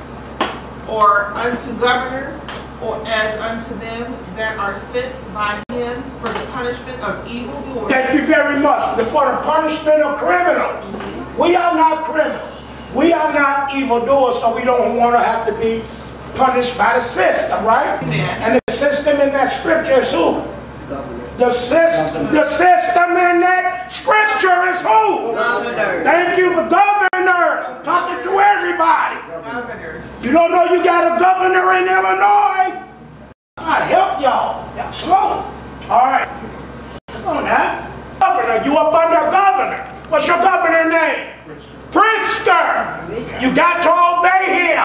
Or unto governors, or as unto them that are sent by him for the punishment of evildoers. Thank you very much. For the punishment of criminals. Mm-hmm. We are not criminals. We are not evildoers, so we don't want to have to be punished by the system, right? Yeah. And the system in that scripture is who? The system, the system in that scripture is who? Governors. Thank you for governors. I'm talking to everybody. Governors. You don't know you got a governor in Illinois? God help y'all. Y'all slow. All right. Come on now. Governor, you up under governor. What's your governor name? Pritzker. You got to obey him.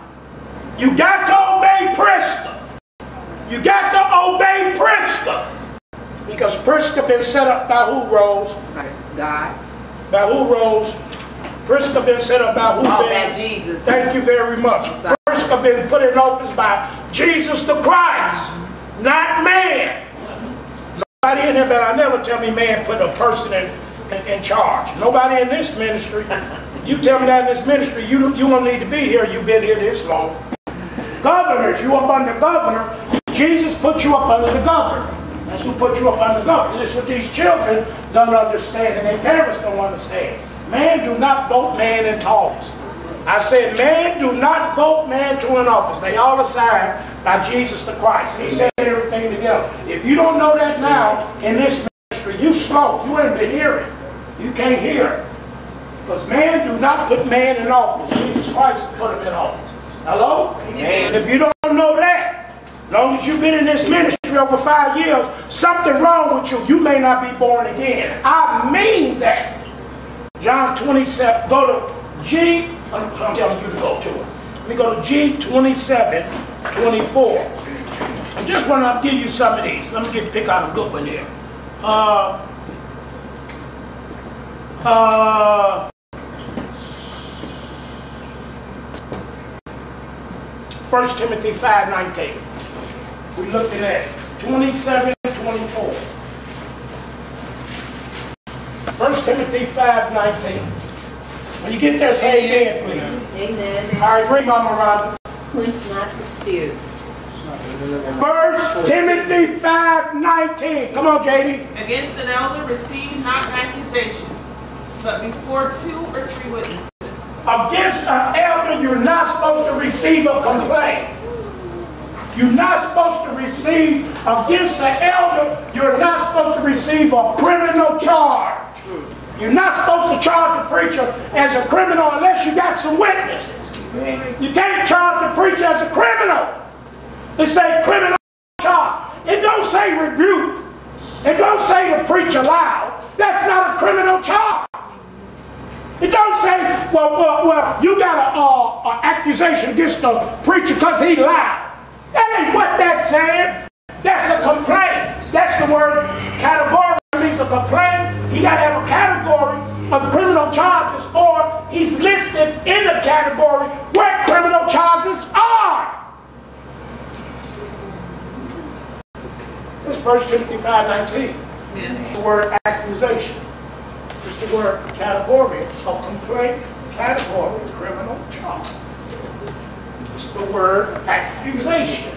You got to obey Pritzker. You got to obey Pritzker. Because Pritzker been set up by who, Rose? God. By who, Rose? Pritzker been set up by who? Oh, been? by Jesus. Thank you very much. Pritzker been put in office by Jesus the Christ, not man. Nobody in here, but I never tell me man put a person in, in, in charge. Nobody in this ministry. You tell me that in this ministry, you, you don't need to be here. You've been here this long. Governors, you up under governor. Jesus put you up under the governor. That's who put you up under governor. This is what these children don't understand and their parents don't understand. Man do not vote man into office. I said man do not vote man to an office. They all assigned by Jesus the Christ. He said everything together. If you don't know that now in this ministry, you slow. You ain't been hearing. You can't hear it. Because man do not put man in office. Jesus Christ put him in office. Hello? Amen. If you don't know that, as long as you've been in this ministry over five years, something wrong with you. You may not be born again. I mean that. John twenty-seven, go to G, I'm, I'm telling you to go to it. Let me go to G twenty-seven, twenty-four. I just want to give you some of these. Let me get pick out a good one here. Uh, uh, First Timothy five nineteen. We're looking at twenty-seven, twenty-four. First Timothy five nineteen. When you get there, say amen, please. Amen. All right, read, Mama Rhonda. Quench not the spirit. First Timothy five nineteen. Come on, J D. Against an elder, receive not accusation, but before two or three witnesses. Against an elder, you're not supposed to receive a complaint. You're not supposed to receive, against an elder, you're not supposed to receive a criminal charge. You're not supposed to charge the preacher as a criminal unless you got some witnesses. You can't charge the preacher as a criminal. It say criminal charge. It don't say rebuke. It don't say the preacher loud. That's not a criminal charge. It don't say, well, well, well you got an uh, accusation against the preacher because he lied. That ain't what that's saying. That's a complaint. That's the word category means a complaint. He got to have a category of criminal charges, or he's listed in the category where criminal charges are. This is First Timothy five nineteen. Yeah. The word accusation. Just the word category of complaint, category, criminal charge. It's the word accusation.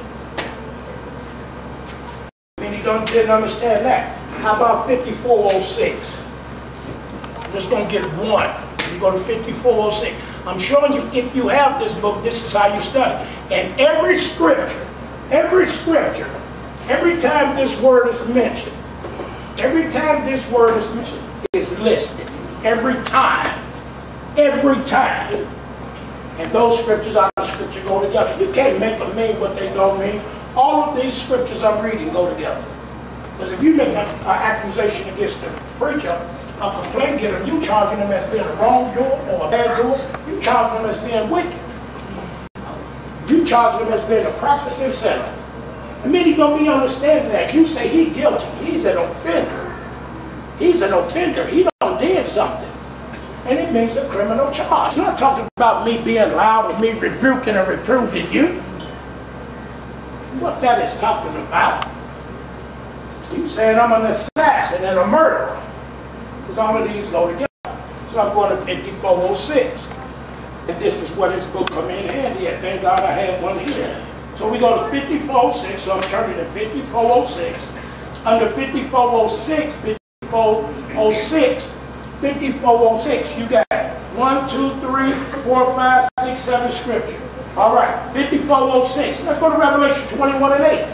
Many don't didn't understand that. How about fifty-four oh six? I'm just going to get one. You go to fifty-four oh six. I'm showing you, if you have this book, this is how you study. And every scripture, every scripture, Every time this word is mentioned, every time this word is mentioned, it's listed. Every time. Every time. And those scriptures out of scripture go together. You can't make them mean what they don't mean. All of these scriptures I'm reading go together. Because if you make an accusation against the preacher, a complaint getter, you charging them as being a wrongdoer or a bad doer, you charging them as being wicked. You charging them as being a practicing sinner. Immediately don't be understanding that. You say he's guilty. He's an offender. He's an offender. He done did something. And it means a criminal charge. I'm not talking about me being loud or me rebuking or reproving you. What that is talking about. You saying I'm an assassin and a murderer. Because all of these go together. So I'm going to fifty-four oh six. And this is where this book come in handy at. Thank God I have one here. So we go to fifty-four oh six. So I'm turning to fifty-four oh six. Under fifty-four oh six, fifty-four oh six, fifty-four oh six, you got one, two, three, four, five, six, seven scripture. All right, fifty-four oh six. Let's go to Revelation twenty-one and eight.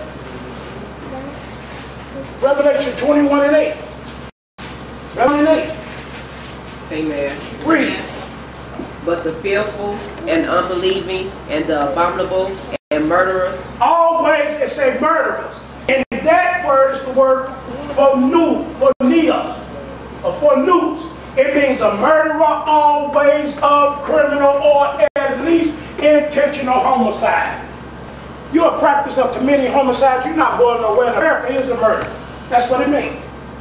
Revelation twenty-one and eight. Revelation eight. Amen. Read. But the fearful and unbelieving and the abominable and murderers. Always it say murderers. And that word is the word phonu, phonios, or phonus. It means a murderer, always of criminal or at least intentional homicide. You're a practice of committing homicide, you're not going nowhere. In America is a murder. That's what it means.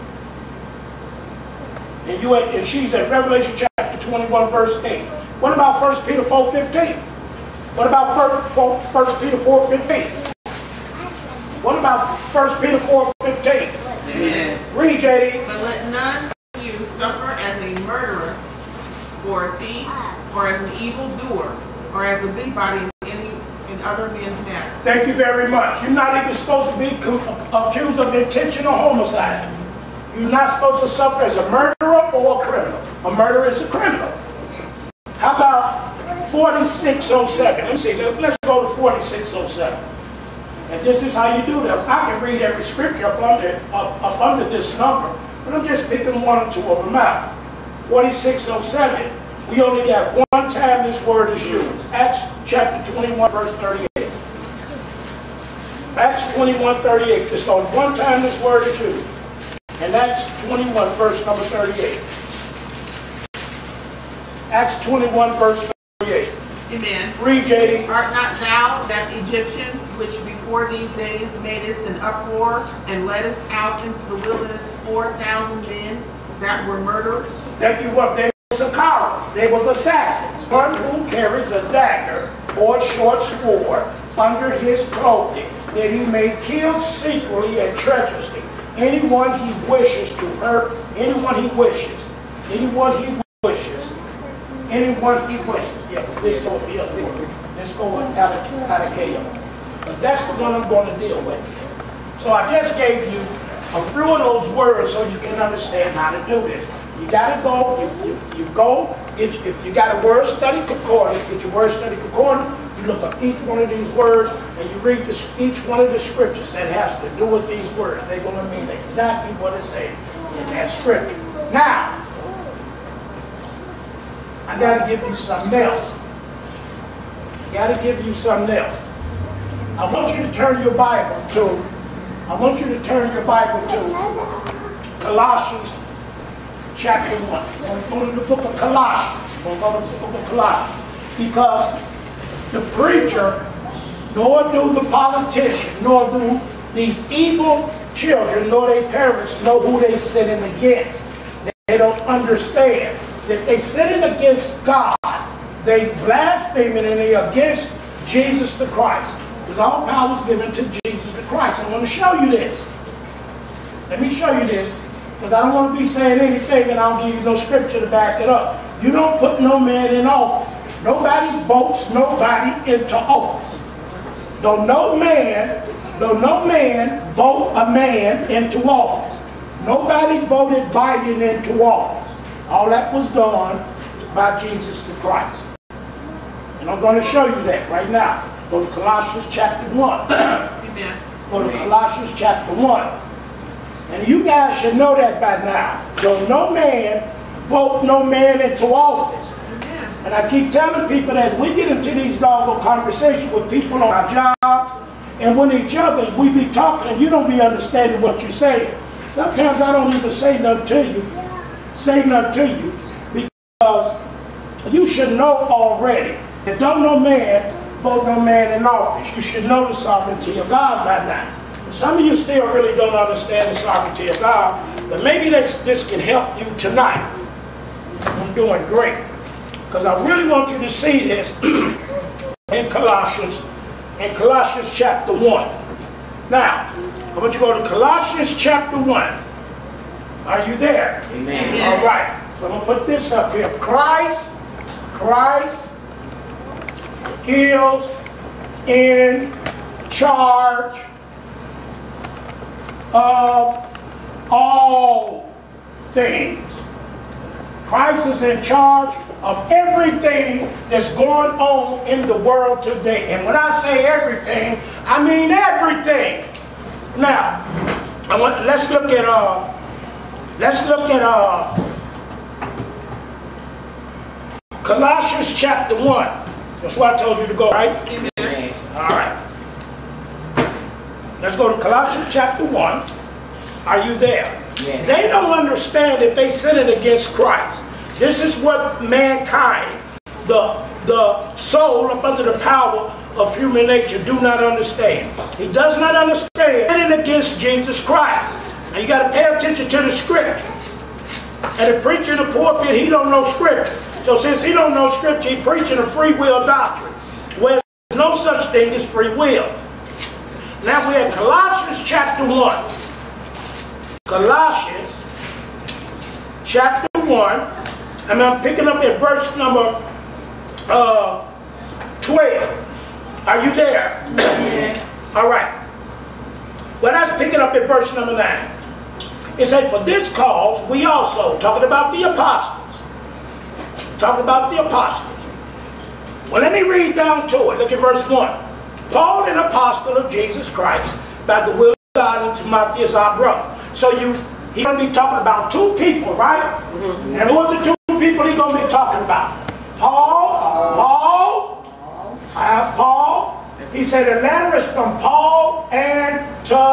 And you at, and she's at Revelation chapter twenty-one, verse eight. What about First Peter four fifteen? What about First Peter four fifteen? What about First Peter four fifteen? Amen. Read, J D. But let none of you suffer as a murderer, or a thief, or as an evildoer, or as a busybody in any in other men's matters. Thank you very much. You're not even supposed to be accused of intentional homicide. You're not supposed to suffer as a murderer or a criminal. A murderer is a criminal. How about forty-six oh seven? Let's see. Let's go to forty-six oh seven. And this is how you do that. I can read every scripture up under, up, up under this number, but I'm just picking one or two of them out. forty-six oh seven. We only got one time this word is used. Acts chapter twenty-one, verse thirty-eight. Acts twenty-one, thirty-eight. There's only one time this word is used. And Acts twenty-one, verse number thirty-eight. Acts twenty-one, verse thirty-eight. Amen. Read, J D. Art not thou that Egyptian which before these days madest an uproar and leddest out into the wilderness four thousand men that were murderers? Thank you. What? They was a cowards. They was assassins. One who carries a dagger or a short sword under his clothing, that he may kill secretly and treacherously anyone he wishes to hurt, anyone he wishes, anyone he wishes, anyone he wishes. Yeah, this going to be a thing. Let's go with Atticao. Because that's the one I'm going to deal with. So I just gave you a few of those words so you can understand how to do this. You got to go, you, you, you go, get, if you got a word study concordance, get your word study concordance, you look up each one of these words, and you read this, each one of the scriptures that has to do with these words. They're going to mean exactly what it says in that scripture. Now, I got to give you something else. I got to give you something else. I want you to turn your Bible to, I want you to turn your Bible to Colossians chapter one. We're going to go to the book of Colossians. We're going to go to the book of Colossians. Because the preacher, nor do the politician, nor do these evil children, nor their parents know who they're sinning against. They don't understand that they're sinning against God. They blaspheming and they're against Jesus the Christ. Because all power is given to Jesus the Christ. I want to show you this. Let me show you this. Because I don't want to be saying anything and I don't give you no scripture to back it up. You don't put no man in office. Nobody votes nobody into office. Don't no man, don't no man vote a man into office. Nobody voted Biden into office. All that was done by Jesus the Christ. And I'm going to show you that right now. Go to Colossians chapter one. Amen. Go to Colossians chapter one. And you guys should know that by now. Don't no man vote no man into office. And I keep telling people that we get into these doggone conversations with people on our job and with each other, we be talking and you don't be understanding what you're saying. Sometimes I don't even say nothing to you, say nothing to you, because you should know already that don't no man vote no man in office. You should know the sovereignty of God by now. Some of you still really don't understand the sovereignty of God, but maybe this, this can help you tonight. I'm doing great. Because I really want you to see this in Colossians, in Colossians chapter one. Now, I want you to go to Colossians chapter one. Are you there? Amen. All right. So I'm going to put this up here. Christ, Christ is in charge of all things. Christ is in charge of everything that's going on in the world today. And when I say everything, I mean everything. Now, I want, let's look at uh, let's look at uh, Colossians chapter one. That's why I told you to go, right? Amen. All right. Let's go to Colossians chapter one. Are you there? Yes. They don't understand that they sinned against Christ. This is what mankind, the, the soul up under the power of human nature, do not understand. He does not understand sinning against Jesus Christ. Now you got to pay attention to the scripture. And the preacher in the pulpit, he don't know scripture. So since he don't know scripture, he preaching a free will doctrine, where there's no such thing as free will. Now we're in Colossians chapter one. Colossians chapter one, and I'm picking up at verse number uh, twelve. Are you there? Mm-hmm. All right. Well, that's picking up at verse number nine. It says, for this cause we also, talking about the apostles, talking about the apostles. Well, let me read down to it. Look at verse one. Paul, an apostle of Jesus Christ, by the will of God, and Timotheus, our brother. So you, he's going to be talking about two people, right? Mm-hmm. And who are the two people he's going to be talking about? Paul, Paul, I have Paul. He said the letter is from Paul and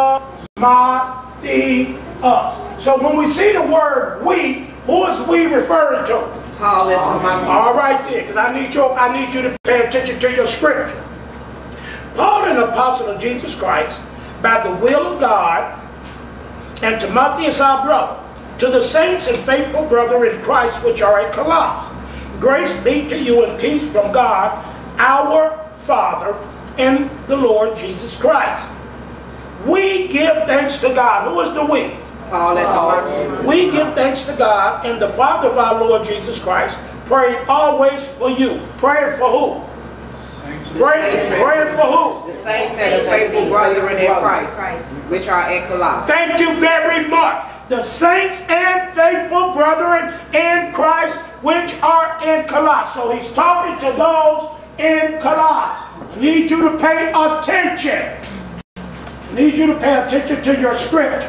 Timotheus. So when we see the word we, who is we referring to? Paul and Timotheus. All right there, because I need you, I need you to pay attention to your scripture. Paul, an apostle of Jesus Christ, by the will of God, and Timotheus our brother, to the saints and faithful brother in Christ which are at Colossus. Grace be to you and peace from God, our Father, and the Lord Jesus Christ. We give thanks to God. Who is the we? Paul and Timotheus. We give thanks to God and the Father of our Lord Jesus Christ, praying always for you. Praying for who? Praying, praying for who? The saints and the faithful brethren in Christ, which are at Colossus. Thank you very much. The saints and faithful brethren in Christ, which are in Colossus. So he's talking to those in Colossus. I need you to pay attention. I need you to pay attention to your scripture.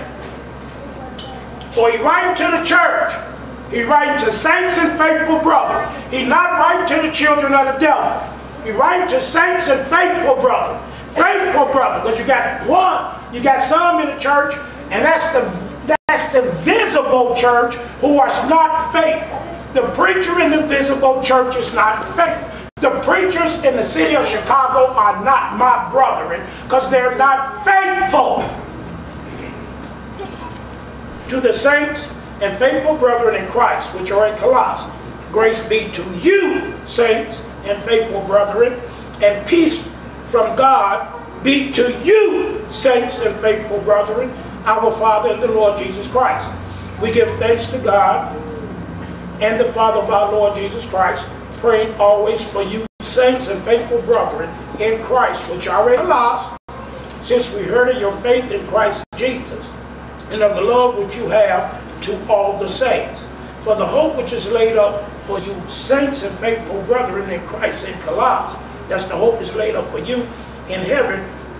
So he writing to the church. He writing to saints and faithful brothers. He's not writing to the children of the devil. He writing to saints and faithful brother. Faithful brother. Because you got one, you got some in the church, and that's the that's the visible church who are not faithful. The preacher in the visible church is not faithful. The preachers in the city of Chicago are not my brethren because they're not faithful. To the saints and faithful brethren in Christ, which are in Colossus, grace be to you, saints and faithful brethren, and peace from God be to you, saints and faithful brethren, our Father and the Lord Jesus Christ. We give thanks to God and the Father of our Lord Jesus Christ, praying always for you, saints and faithful brethren in Christ, which are in Colossus, since we heard of your faith in Christ Jesus, and of the love which you have to all the saints. For the hope which is laid up for you, saints and faithful brethren in Christ in Colossus, that's the hope is laid up for you in heaven,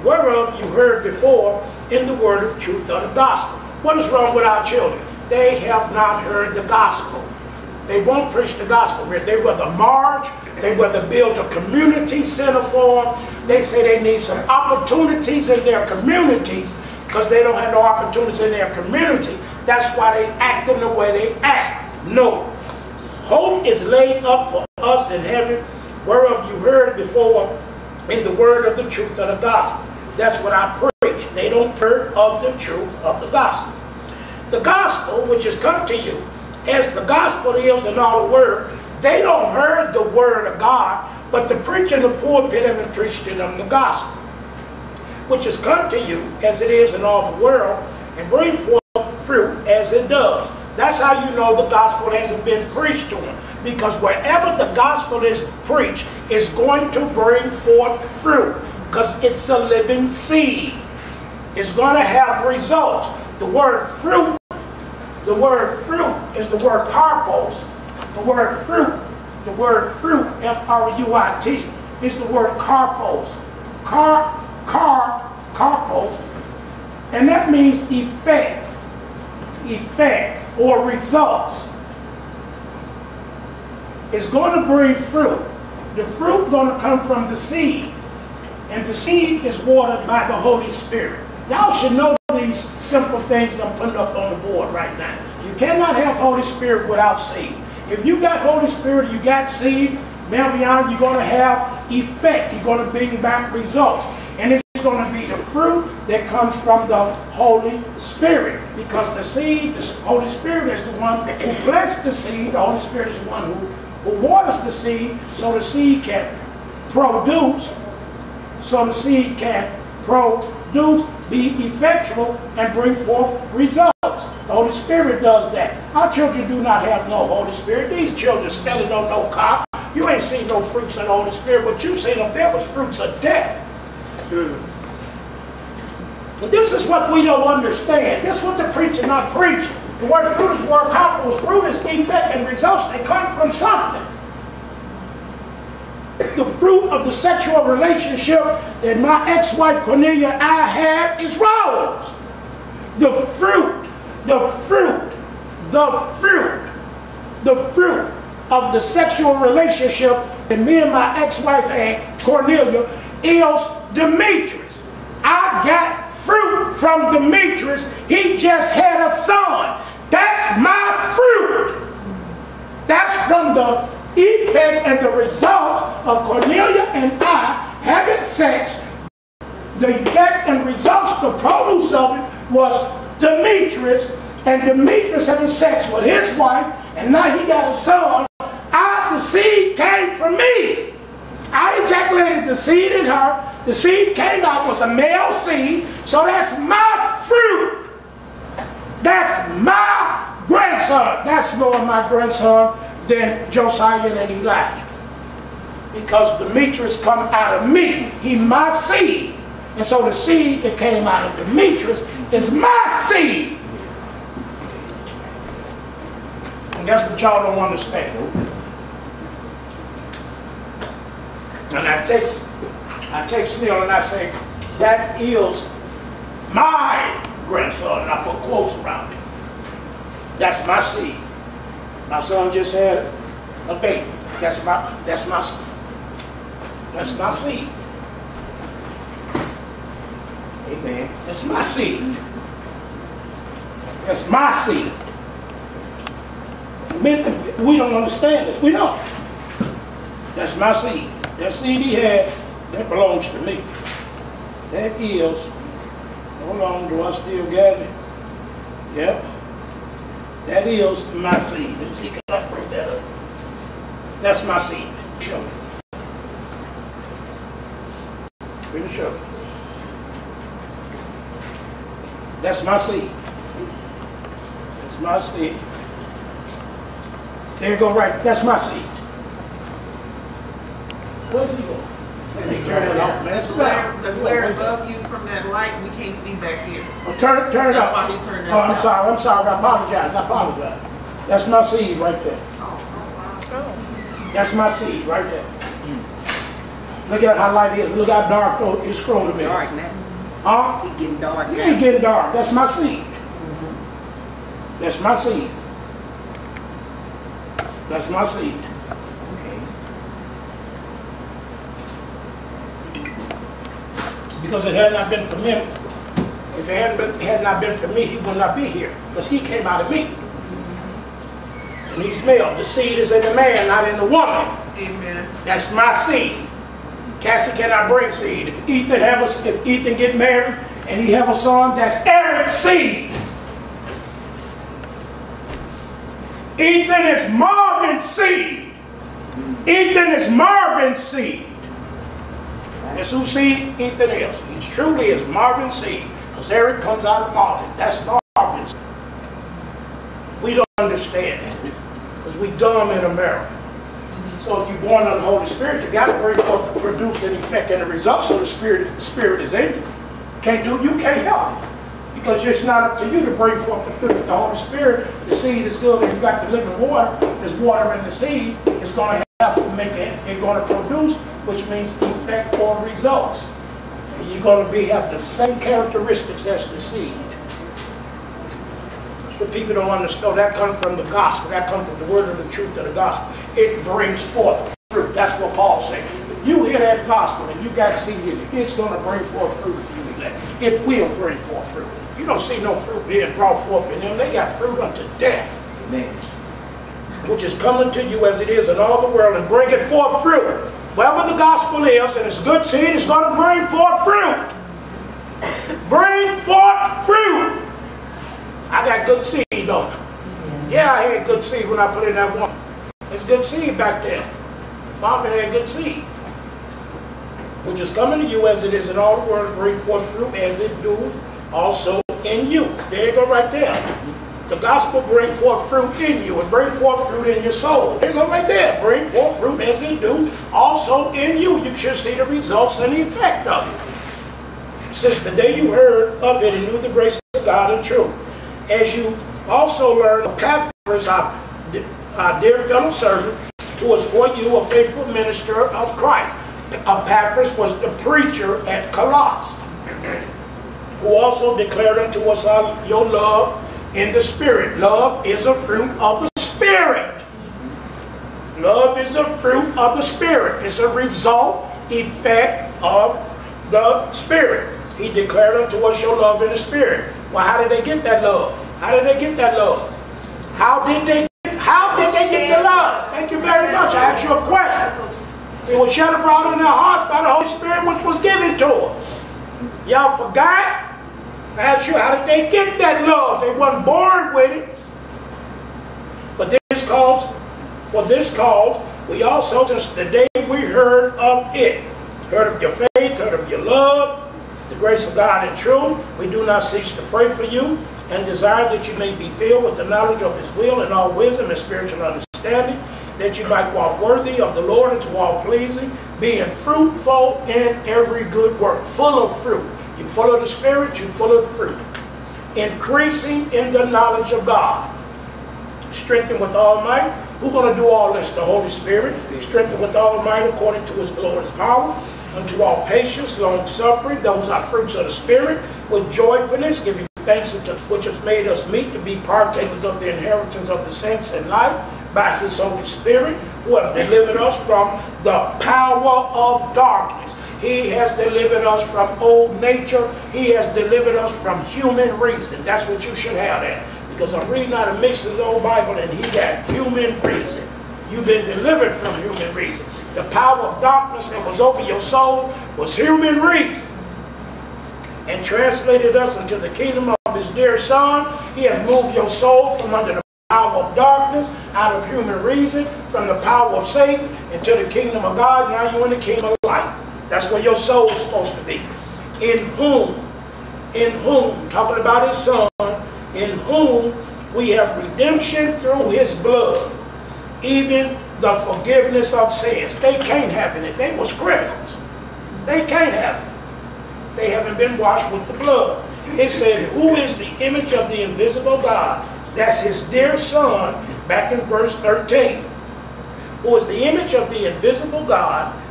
whereof you heard before in the word of truth of the gospel. What is wrong with our children? They have not heard the gospel. They won't preach the gospel. They rather march. They rather build a community center for them. They say they need some opportunities in their communities because they don't have no opportunities in their community. That's why they act in the way they act. No. Hope is laid up for us in heaven, whereof you heard before in the word of the truth of the gospel. That's what I preach. They don't heard of the truth of the gospel. The gospel, which has come to you, as the gospel is in all the word, they don't heard the word of God, but the preacher in the pulpit haven't preached to them the gospel, which has come to you as it is in all the world, and bring forth fruit as it does. That's how you know the gospel hasn't been preached to them, because wherever the gospel is preached, it's going to bring forth fruit, because it's a living seed. It's going to have results. The word fruit, the word fruit is the word karpos. The word fruit, the word fruit, F R U I T, is the word karpos. Car, car, karpos, and that means effect, effect, or results. It's going to bring fruit. The fruit going to come from the seed, and the seed is watered by the Holy Spirit. Y'all should know these simple things I'm putting up on the board right now. You cannot have Holy Spirit without seed. If you got Holy Spirit, you got seed, Melvion, you're going to have effect. You're going to bring back results. And it's going to be the fruit that comes from the Holy Spirit. Because the seed, the Holy Spirit is the one who plants the seed. The Holy Spirit is the one who, who waters the seed so the seed can produce, so the seed can produce, be effectual, and bring forth results. The Holy Spirit does that. Our children do not have no Holy Spirit. These children spelling on no cop. You ain't seen no fruits of the Holy Spirit. What you seen up there was fruits of death. Mm. And this is what we don't understand. This is what the preacher not preaching. The word fruit is the word karpos. Fruit is effect and results. They come from something. The fruit of the sexual relationship that my ex-wife Cornelia and I had is rose. The fruit, the fruit, the fruit, the fruit of the sexual relationship that me and my ex-wife had, Cornelia, is Demetrius. I got fruit from Demetrius. He just had a son. That's my fruit. That's from the effect and the results of Cornelia and I having sex. The effect and results, the produce of it was Demetrius, and Demetrius having sex with his wife, and now he got a son. I, the seed came from me. I ejaculated the seed in her. The seed came out, was a male seed, so that's my fruit. That's my grandson. That's more my grandson than Josiah and Elijah. Because Demetrius come out of me. He my seed. And so the seed that came out of Demetrius is my seed. And that's what y'all don't understand. And I take, I take Snell and I say, that is my grandson. And I put quotes around it. That's my seed. My son just had a baby. That's my, that's my, that's my seed. Amen. That's my seed. That's my seed. We don't understand this. We don't. That's my seed. That seed he had, that belongs to me. That is, hold on, do I still got it? Yep. That is my seed. Let me see, can I bring that up? That's my seed. Show me. Bring the show. That's my seed. That's my seed. There you go, right. That's my seed. Where's he going? Let me turn it off, man. It's loud. The glare above you from that light, we can't see back here. Oh, turn it, turn it up. That's why he turned it Oh, I'm up. sorry. I'm sorry. I apologize. I apologize. That's my seed right there. Oh, oh, wow. That's my seed right there. Look at how light it is. Look how dark his scrotum is. Dark now. Huh? He getting dark He now. ain't getting dark. That's my seed. Mm-hmm. That's my seed. That's my seed. Because it had not been for me, if it hadn't been, it had not been for me, he would not be here. Because he came out of me. And he's male. The seed is in the man, not in the woman. Amen. That's my seed. Cassie cannot bring seed. If Ethan have a, if Ethan get married and he have a son, that's Eric's seed. Ethan is Marvin's seed. Ethan is Marvin's seed. That's who seed Ethan is. He truly is Marvin's seed. Because Eric comes out of Marvin. That's Marvin's seed. We don't understand it. Because we dumb in America. So if you're born of the Holy Spirit, you got to bring forth to produce an effect and a result. So the Spirit, if the Spirit is in you, can't do you can't help it. Because it's not up to you to bring forth the fruit of the Holy Spirit. The seed is good and you got the living water. There's water in the seed. It's going to have to make it, it's going to produce, which means effect or results. And you're going to be have the same characteristics as the seed. That's what people don't understand. That comes from the gospel. That comes from the word of the truth of the gospel. It brings forth fruit. That's what Paul said. If you hear that gospel and you got seed in it, it's going to bring forth fruit if you elect. It will bring forth fruit. You don't see no fruit being brought forth in them. They got fruit unto death. Amen. Which is coming to you as it is in all the world and bringing forth fruit. Wherever the gospel is and it's good seed, it's going to bring forth fruit. Bring forth fruit. I got good seed, don't I? Yeah, I had good seed when I put in that one. There's good seed back there. Marvin had good seed. Which is coming to you as it is in all the world, bring forth fruit as it do also in you. There you go right there. The gospel bring forth fruit in you and bring forth fruit in your soul. There you go right there. Bring forth fruit as it do also in you. You should see the results and the effect of it. Since the day you heard of it and knew the grace of God and truth. As you also learned, Epaphras, our, our dear fellow servant, who was for you a faithful minister of Christ. Epaphras was the preacher at Colossus, who also declared unto us all your love in the Spirit. Love is a fruit of the Spirit. Love is a fruit of the Spirit. It's a result, effect of the Spirit. He declared unto us your love in the Spirit. Well, how did they get that love? How did they get that love? How did they how did they get the love? Thank you very much. I asked you a question. It was shed abroad in their hearts by the Holy Spirit which was given to them. Y'all forgot? I asked you, how did they get that love? They weren't born with it. For this cause, for this cause, we also, since the day we heard of it, heard of your faith, heard of your love, the grace of God and truth, we do not cease to pray for you and desire that you may be filled with the knowledge of his will and all wisdom and spiritual understanding, that you might walk worthy of the Lord and to all pleasing, being fruitful in every good work, full of fruit. You're full of the Spirit, you're full of fruit. Increasing in the knowledge of God. Strengthened with all might. Who's going to do all this? The Holy Spirit. Strengthened with all might according to his glorious power. Unto all patience, long suffering. Those are fruits of the Spirit. With joyfulness, giving thanks unto which has made us meet to be partakers of the inheritance of the saints in light by his Holy Spirit, who have delivered us from the power of darkness. He has delivered us from old nature. He has delivered us from human reason. That's what you should have there. Because I'm reading out of Mixon's old Bible and he got human reason. You've been delivered from human reason. The power of darkness that was over your soul was human reason. And translated us into the kingdom of his dear Son. He has moved your soul from under the power of darkness, out of human reason, from the power of Satan into the kingdom of God. Now you're in the kingdom of light. That's where your soul is supposed to be. In whom, in whom, talking about his Son, in whom we have redemption through his blood, even the forgiveness of sins. They can't have it. They was criminals. They can't have it. They haven't been washed with the blood. It said, who is the image of the invisible God? That's his dear Son, back in verse thirteen. Who is the image of the invisible God,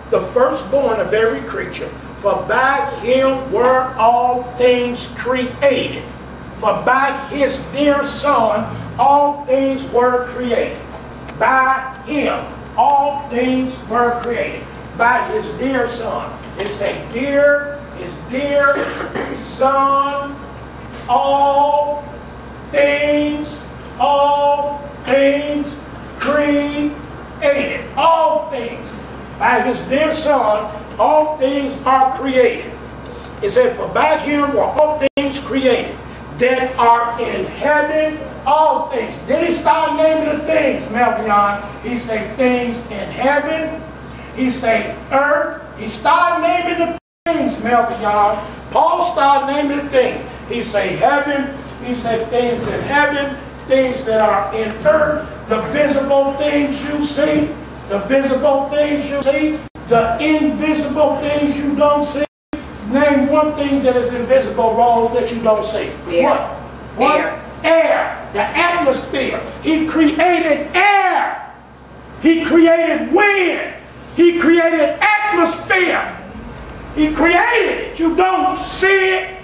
the firstborn of every creature. For by him were all things created. For by his dear Son, all things were created. By him, all things were created. By his dear Son. It's a dear, his dear Son, all things, all things created. All things. By his dear Son, all things are created. It said, for by him were all things created that are in heaven, all things. Then he started naming the things, Melvion. He said things in heaven. He said earth. He started naming the things, Melvion. Paul started naming the things. He said heaven. He said things in heaven, things that are in earth, the visible things you see, the visible things you see, the invisible things you don't see. Name one thing that is invisible, Rose, that you don't see. Air. What? What? Air. Air. The atmosphere. He created air. He created wind. He created atmosphere. He created it. You don't see it.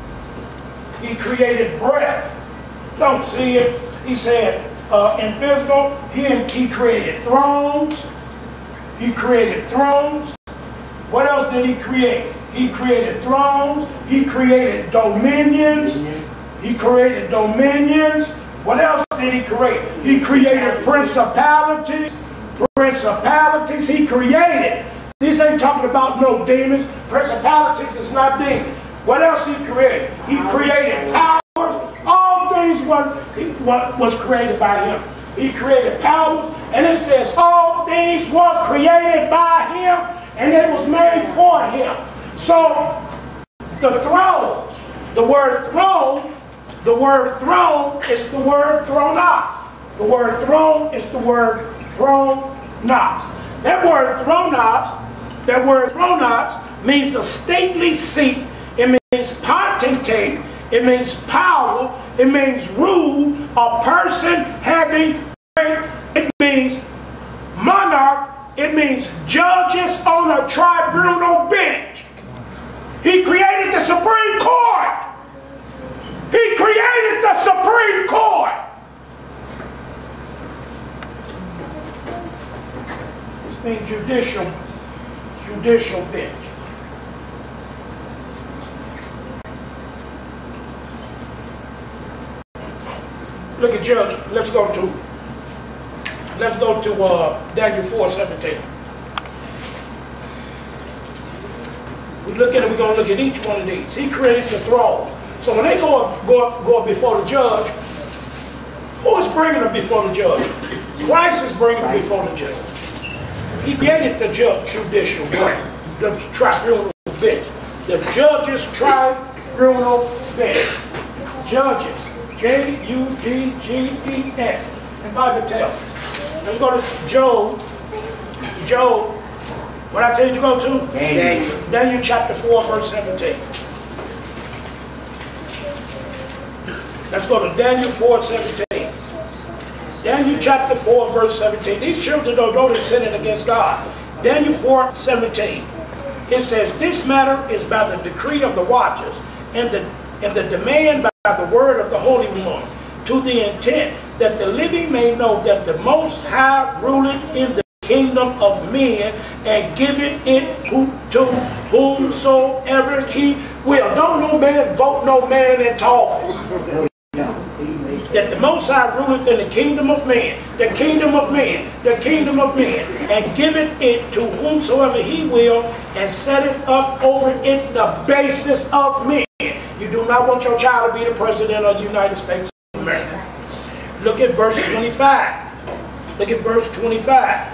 He created breath. Don't see it. He said uh, invisible. He, he created thrones. He created thrones. What else did he create? He created thrones. He created dominions. He created dominions. What else did he create? He created principalities. Principalities he created. These ain't talking about no demons. Principalities is not demons. What else he created? He created powers. All things was, was, was created by him. He created powers. And it says all things were created by him and it was made for him. So the thrones, the word throne, the word throne is the word thronos. The word throne is the word thronos. That word thronos, that word thronos means a stately seat. It means potentate. It means power. It means rule. A person having. It means monarch. It means judges on a tribunal bench. He created the Supreme Court. He created the Supreme Court. This means judicial, judicial bench. Look at Judge. Let's go to. Let's go to uh, Daniel four seventeen. We look at it. We're going to look at each one of these. He created the throne. So when they go up, go up, go up before the judge, who is bringing them before the judge? Christ is bringing them before the judge. He created the judge, judicial branch, the tribunal bench, the judges tribunal bench. Judges, J U D G E S. The Bible tells us. Let's go to Job. Job. What I tell you to go to? Daniel. Daniel chapter four, verse seventeen. Let's go to Daniel four, seventeen. Daniel chapter four, verse seventeen. These children don't know they're sinning against God. Daniel four, seventeen. It says, this matter is by the decree of the watchers and the, and the demand by the word of the Holy One, to the intent that the living may know that the Most High ruleth in the kingdom of men and giveth it to whomsoever he will. Don't no man vote no man into office. That the Most High ruleth in the kingdom of man, the kingdom of man, the kingdom of man, and giveth it to whomsoever he will, and set it up over it the basis of men. You do not want your child to be the president of the United States of America. Look at verse twenty-five. Look at verse twenty-five.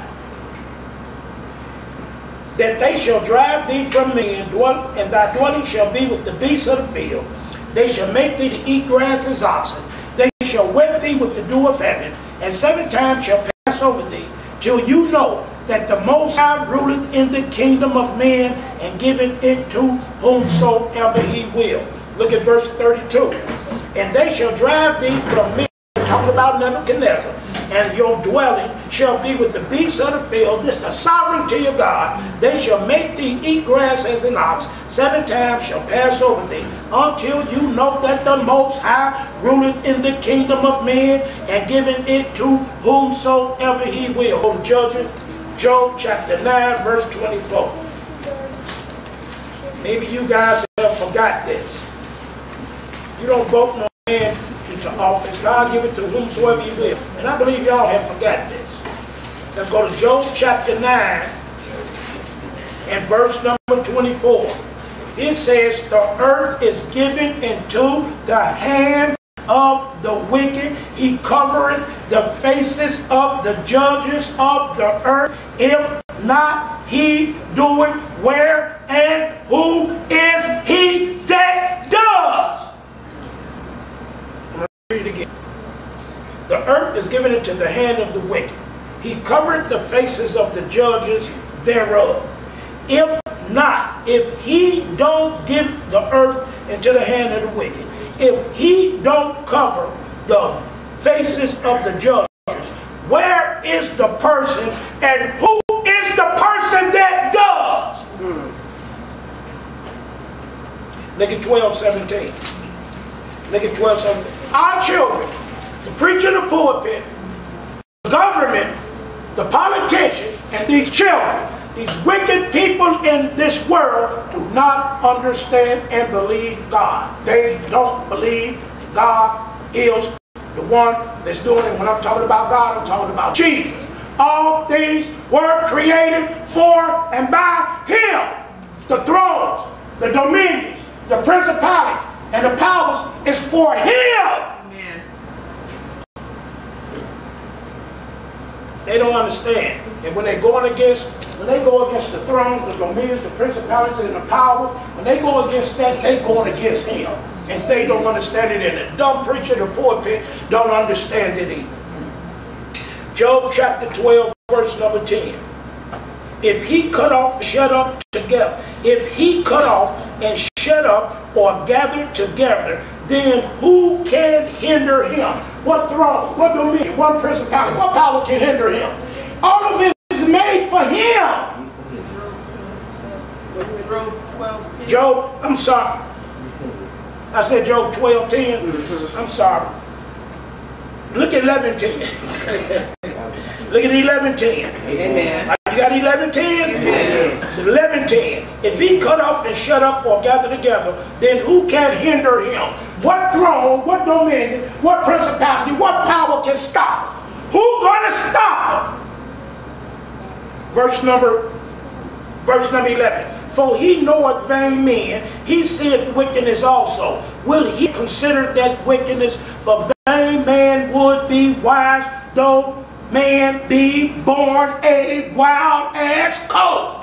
That they shall drive thee from men, dwell, and thy dwelling shall be with the beasts of the field. They shall make thee to eat grass as oxen. They shall wet thee with the dew of heaven, and seven times shall pass over thee, till you know that the Most High ruleth in the kingdom of man, and giveth it to whomsoever he will. Look at verse thirty-two. And they shall drive thee from men, talking about Nebuchadnezzar, and your dwelling shall be with the beasts of the field. This is the sovereignty of God. They shall make thee eat grass as an ox. Seven times shall pass over thee, until you know that the Most High ruleth in the kingdom of men, and giveth it to whomsoever he will. Go to Judges, Job chapter nine, verse twenty-four. Maybe you guys have forgot this. You don't vote no man into office. God give it to whomsoever he will. And I believe y'all have forgot this. Let's go to Job chapter nine and verse number twenty-four. It says, the earth is given into the hand of the wicked. He covereth the faces of the judges of the earth. If not he do it, where and who is he that does? I'm going to read it again. The earth is given into the hand of the wicked. He covered the faces of the judges thereof. If not, if he don't give the earth into the hand of the wicked, if he don't cover the faces of the judges, where is the person and who is the person that does? Hmm. Look at twelve seventeen. Look at twelve seventeen. Our children, the preacher in the pulpit, the government, the politicians, and these children, these wicked people in this world do not understand and believe God. They don't believe that God is the one that's doing it. When I'm talking about God, I'm talking about Jesus. All things were created for and by him. The thrones, the dominions, the principalities, and the powers is for him. Amen. They don't understand. And when they're going against, when they go against the thrones, the dominions, the principalities, and the powers, when they go against that, they're going against him. And they don't understand it. And the dumb preacher in the pulpit don't understand it either. Job chapter twelve, verse number ten. If he cut off and shut up together, if he cut off and shut up or gathered together, then who can hinder him? What throne, what dominion, what principality, what power can hinder him? All of it is made for him. Job, I'm sorry. I said Job twelve ten. I'm sorry. Look at eleven ten. Look at eleven ten. Amen. You got eleven ten? Amen. eleven ten. If he cut off and shut up or gather together, then who can hinder him? What throne, what dominion, what principality, what power can stop him? Who's going to stop him? Verse number, verse number eleven. For he knoweth vain men, he seeth wickedness also. Will he consider that wickedness? For vain man would be wise, though man be born a wild ass colt.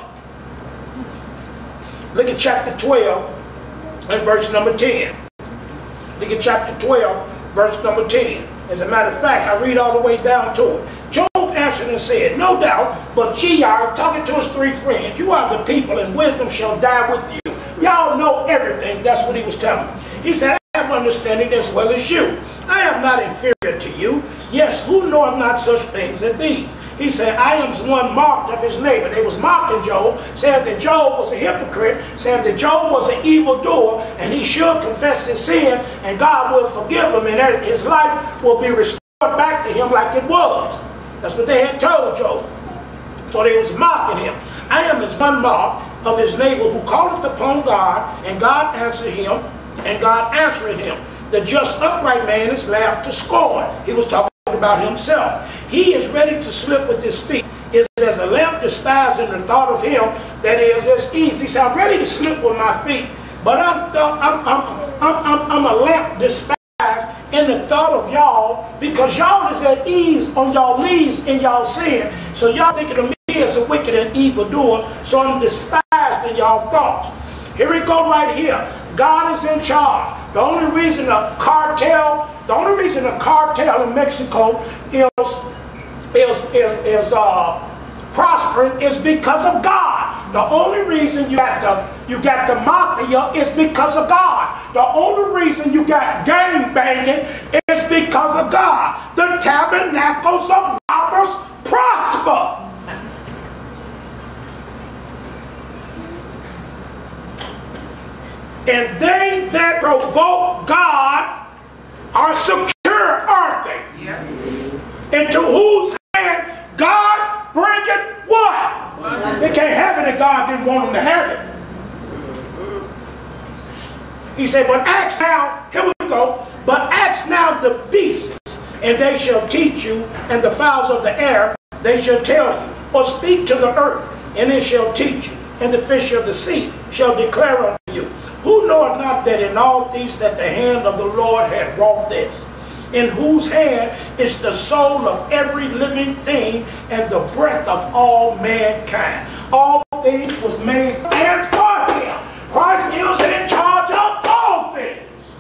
Look at chapter twelve and verse number ten. Look at chapter twelve, verse number ten. As a matter of fact, I read all the way down to it. Job answered and said, no doubt, but ye are, talking to his three friends, you are the people, and wisdom shall die with you. Y'all know everything. That's what he was telling them. He said, I have understanding as well as you. I am not inferior to you. Yes, who knoweth not such things as these? He said, I am one marked of his neighbor. They was mocking Job, saying that Job was a hypocrite, saying that Job was an evildoer, and he should confess his sin, and God will forgive him, and his life will be restored back to him like it was. That's what they had told Job. So they was mocking him. I am as one mark of his neighbor who calleth upon God, and God answered him, and God answered him. The just upright man is laughed to scorn. He was talking about himself. He is ready to slip with his feet. Is as a lamp despised in the thought of him that is as easy. He said, I'm ready to slip with my feet, but I'm, I'm, I'm, I'm, I'm, I'm a lamp despised in the thought of y'all, because y'all is at ease on y'all knees in y'all sin. So y'all thinking of me as a wicked and evil doer, so I'm despised in y'all thoughts. Here we go right here. God is in charge. The only reason a cartel, the only reason a cartel in Mexico is is is, is uh, prospering is because of God. The only reason you got the you got the mafia is because of God. The only reason you got gang banging is because of God. The tabernacles of robbers prosper. And they that provoke God are secure, aren't they? Yeah. Into whose hand God bringeth what? Well, they can't have it if God didn't want them to have it. He said, but ask now, here we go, but ask now the beasts, and they shall teach you, and the fowls of the air, they shall tell you. Or speak to the earth, and it shall teach you, and the fish of the sea shall declare unto you. Who knoweth not that in all things that the hand of the Lord hath wrought this? In whose hand is the soul of every living thing, and the breath of all mankind. All things was made and for him. Christ is in charge of all things.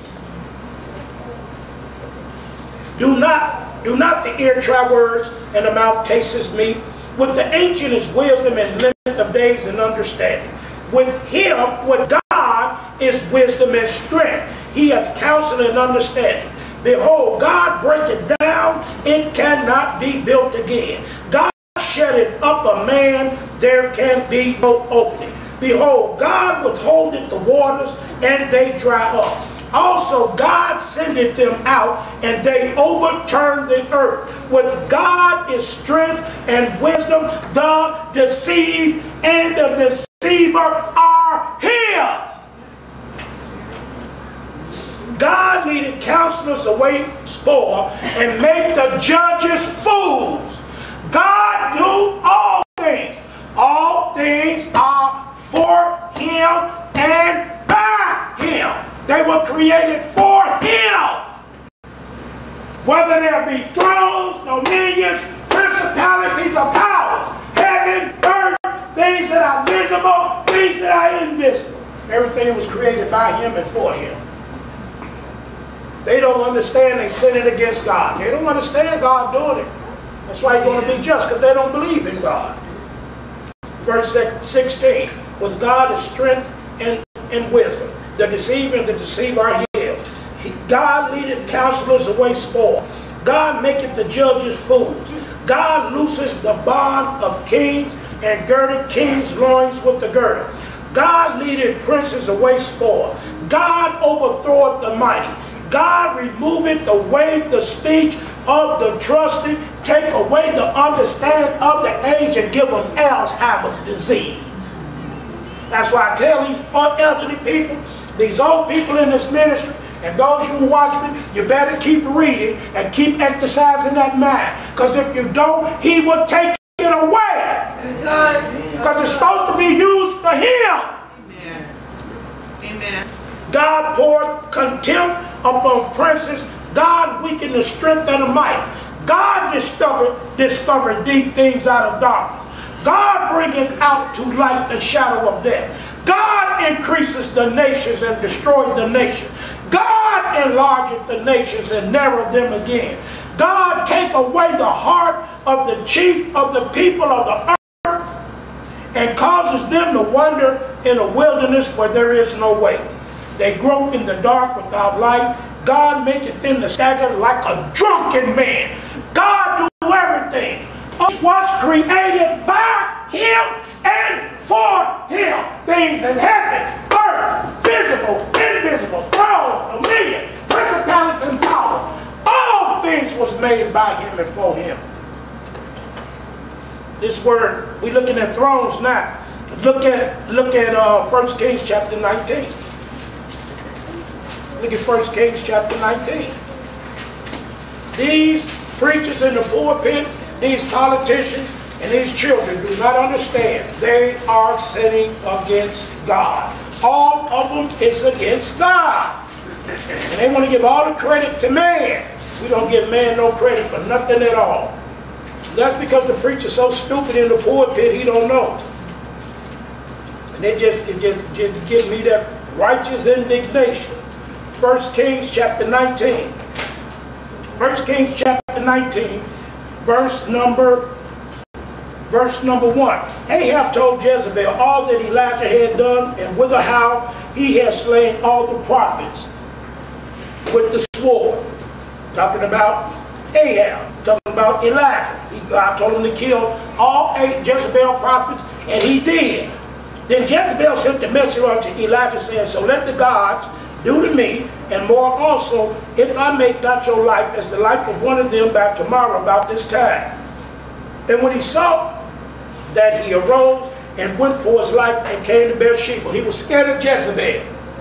Do not, do not the ear try words, and the mouth tastes meat? With the ancient is wisdom and length of days and understanding. With him, with God, is wisdom and strength. He hath counsel and understanding. Behold, God break it down, it cannot be built again. God shut it up a man, there can be no opening. Behold, God withholdeth the waters, and they dry up. Also God sendeth them out, and they overturn the earth. With God is strength and wisdom. The deceived and the deceiver are his. God leadeth counselors away spoil, and make the judges fools. God do all things. All things are for him and by him. They were created for him. Whether there be thrones, dominions, principalities, or powers, heaven, earth, things that are visible, things that are invisible. Everything was created by him and for him. They don't understand they sinning against God. They don't understand God doing it. That's why he's going to be just, because they don't believe in God. Verse sixteen, with God is strength and, and wisdom. The deceiver and the deceiver are his. God leadeth counselors away spoil. God maketh the judges fools. God looses the bond of kings, and girdeth kings' loins with the girdle. God leadeth princes away spoil. God overthroweth the mighty. God removeth the way the speech of the trusty, take away the understand of the age, and give them Alzheimer's disease. That's why I tell these elderly people, these old people in this ministry, and those who watch me, you better keep reading and keep exercising that mind. Because if you don't, he will take it away. Because it's supposed to be used for him. Amen. Amen. God poured contempt upon princes. God weakened the strength of the mighty. God discovered, discovered deep things out of darkness. God bringeth out to light the shadow of death. God increases the nations and destroys the nation. God enlargeth the nations and narrowed them again. God take away the heart of the chief of the people of the earth, and causes them to wander in a wilderness where there is no way. They grope in the dark without light. God maketh them to stagger like a drunken man. God do everything. It was created by him and for him. Things in heaven, earth, visible, invisible, thrones, dominion, principalities, and power. All things was made by him and for him. This word, we're looking at thrones now. Look at look at uh, First Kings chapter nineteen. Look at First Kings chapter nineteen. These preachers in the pulpit, these politicians, and these children do not understand. They are sinning against God. All of them is against God. And they want to give all the credit to man. We don't give man no credit for nothing at all. That's because the preacher's so stupid in the pulpit, he don't know. And it just, it just, just gives me that righteous indignation. First Kings chapter nineteen. First Kings chapter nineteen, verse number, verse number one. Ahab told Jezebel all that Elijah had done, and whither how he had slain all the prophets with the sword. Talking about Ahab, talking about Elijah. He, God told him to kill all eight Jezebel prophets, and he did. Then Jezebel sent the messenger unto Elijah, saying, so let the gods do to me, and more also, if I make not your life as the life of one of them by tomorrow about this time. And when he saw that, he arose and went for his life and came to Beersheba. He was scared of Jezebel,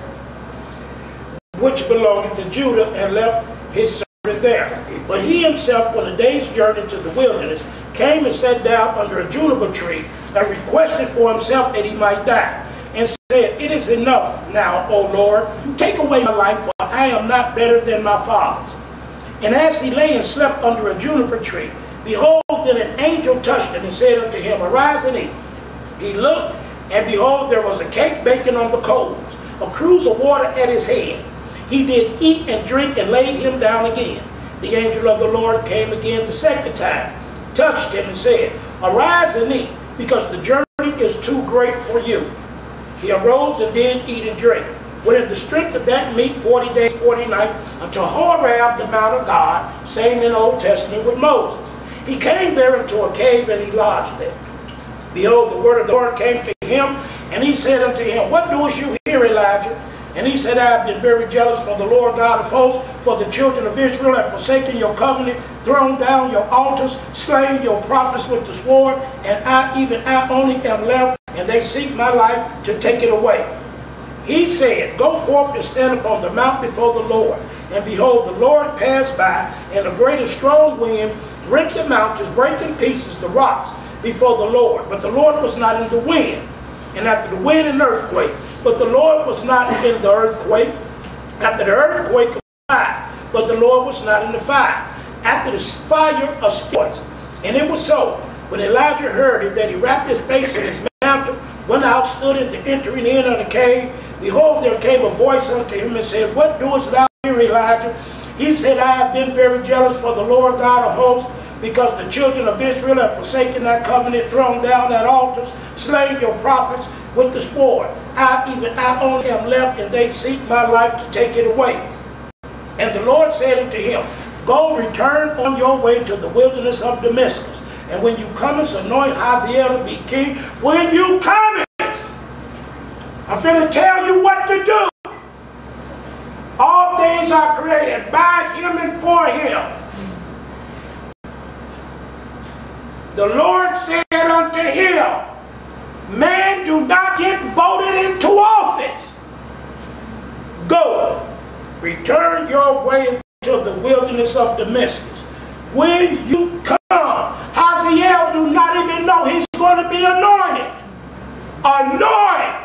which belonged to Judah, and left his servant there. But he himself, on a day's journey to the wilderness, came and sat down under a juniper tree, and requested for himself that he might die, and said, it is enough now, O Lord, take away my life, for I am not better than my fathers. And as he lay and slept under a juniper tree, behold, then an angel touched him and said unto him, arise and eat. He looked, and behold, there was a cake baking on the coals, a cruse of water at his head. He did eat and drink, and laid him down again. The angel of the Lord came again the second time, touched him, and said, arise and eat, because the journey is too great for you. He arose and did eat and drink. Went in the strength of that meat forty days, forty nights, until Horeb, the mount of God, same in the Old Testament with Moses. He came there into a cave, and he lodged there. Behold, the word of the Lord came to him, and he said unto him, what doest you here, Elijah? And he said, I have been very jealous for the Lord God of hosts, for the children of Israel have forsaken your covenant, thrown down your altars, slain your prophets with the sword, and I, even I only am left, and they seek my life to take it away. He said, go forth and stand upon the mount before the Lord. And behold, the Lord passed by, and a great and strong wind rent the mountains, break in pieces the rocks before the Lord. But the Lord was not in the wind. And after the wind, an earthquake. But the Lord was not in the earthquake. After the earthquake, a fire. But the Lord was not in the fire. After the fire, a storm. And it was so, when Elijah heard it, that he wrapped his face in his mantle, went out, stood at the entering in of the cave. Behold, there came a voice unto him and said, what doest thou here, Elijah? He said, I have been very jealous for the Lord God of hosts, because the children of Israel have forsaken that covenant, thrown down that altars, slain your prophets with the sword. I, even I only am left, and they seek my life to take it away. And the Lord said unto him, go, return on your way to the wilderness of Damascus. And when you come, anoint Hazael to be king. When you come, I'm finna tell you what to do. All things are created by him and for him. The Lord said unto him, man, do not get voted into office. Go, return your way to the wilderness of Damascus. When you come, Hazael do not even know he's going to be anointed. Anoint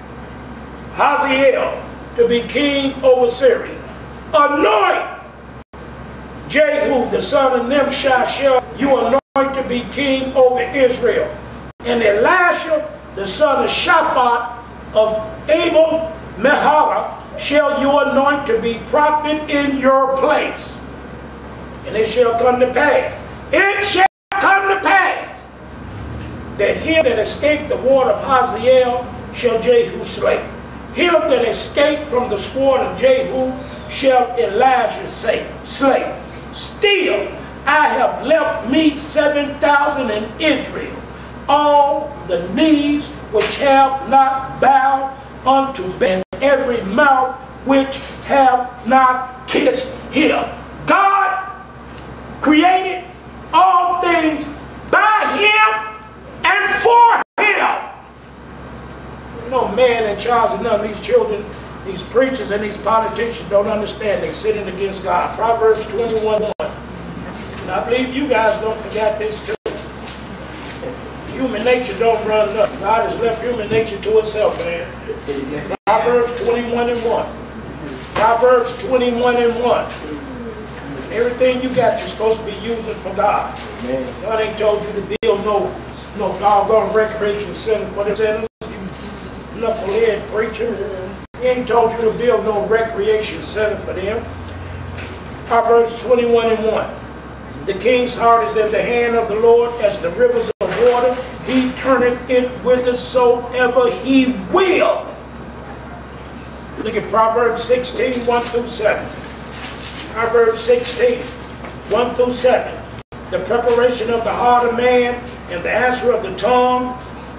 Hazael to be king over Syria. Anoint Jehu, the son of Nimshi, shall you anoint to be king over Israel. And Elisha, the son of Shaphat of Abel Meholah, shall you anoint to be prophet in your place. And it shall come to pass, it shall come to pass, that him that escaped the ward of Hazael shall Jehu slay. Him that escaped from the sword of Jehu shall Elijah say, slay. Still, I have left me seven thousand in Israel, all the knees which have not bowed unto Ben, every mouth which have not kissed him. God created all things by him and for him. No man in charge of none of these children, these preachers and these politicians don't understand. They're sitting against God. Proverbs twenty-one one. And I believe you guys don't forget this too. Human nature don't run nothing. God has left human nature to itself, man. Proverbs twenty-one and one. Proverbs twenty-one and one. Everything you got, you're supposed to be using for God. God ain't told you to build no, no doggone recreation center for the sinners. Knucklehead preacher. He ain't told you to build no recreation center for them. Proverbs twenty-one and one. The king's heart is in the hand of the Lord as the rivers of water. He turneth it whithersoever he will. Look at Proverbs sixteen, one through seven. Proverbs sixteen, one through seven. The preparation of the heart of man and the answer of the tongue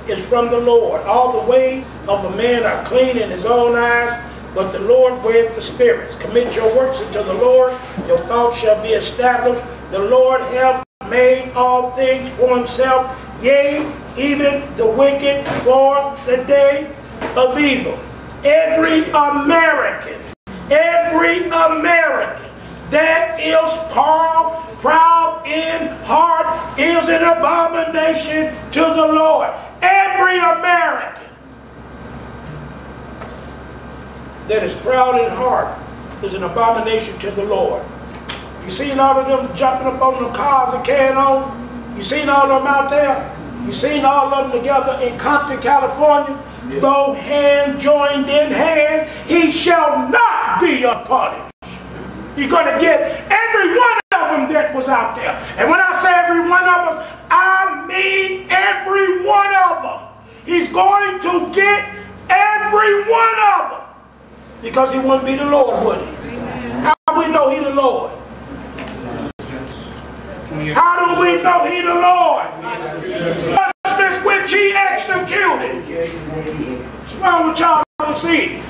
is from the Lord. All the ways of a man are clean in his own eyes, but the Lord weigheth the spirits. Commit your works unto the Lord, your thoughts shall be established. The Lord hath made all things for himself, yea, even the wicked for the day of evil. Every American, every American that is proud, proud in heart is an abomination to the Lord. Every American that is proud in heart is an abomination to the Lord. You seen all of them jumping up on the cars and carrying on? You seen all of them out there? You seen all of them together in Compton, California? Yeah. Though hand joined in hand, he shall not be unpunished. You're going to get every one of them that was out there. And when I say every one of them, I mean every one of them. He's going to get every one of them. Because he wouldn't be the Lord, would he? Amen. How do we know he the Lord? How do we know he the Lord? Judgments which he executed. What's wrong with y'all don't see?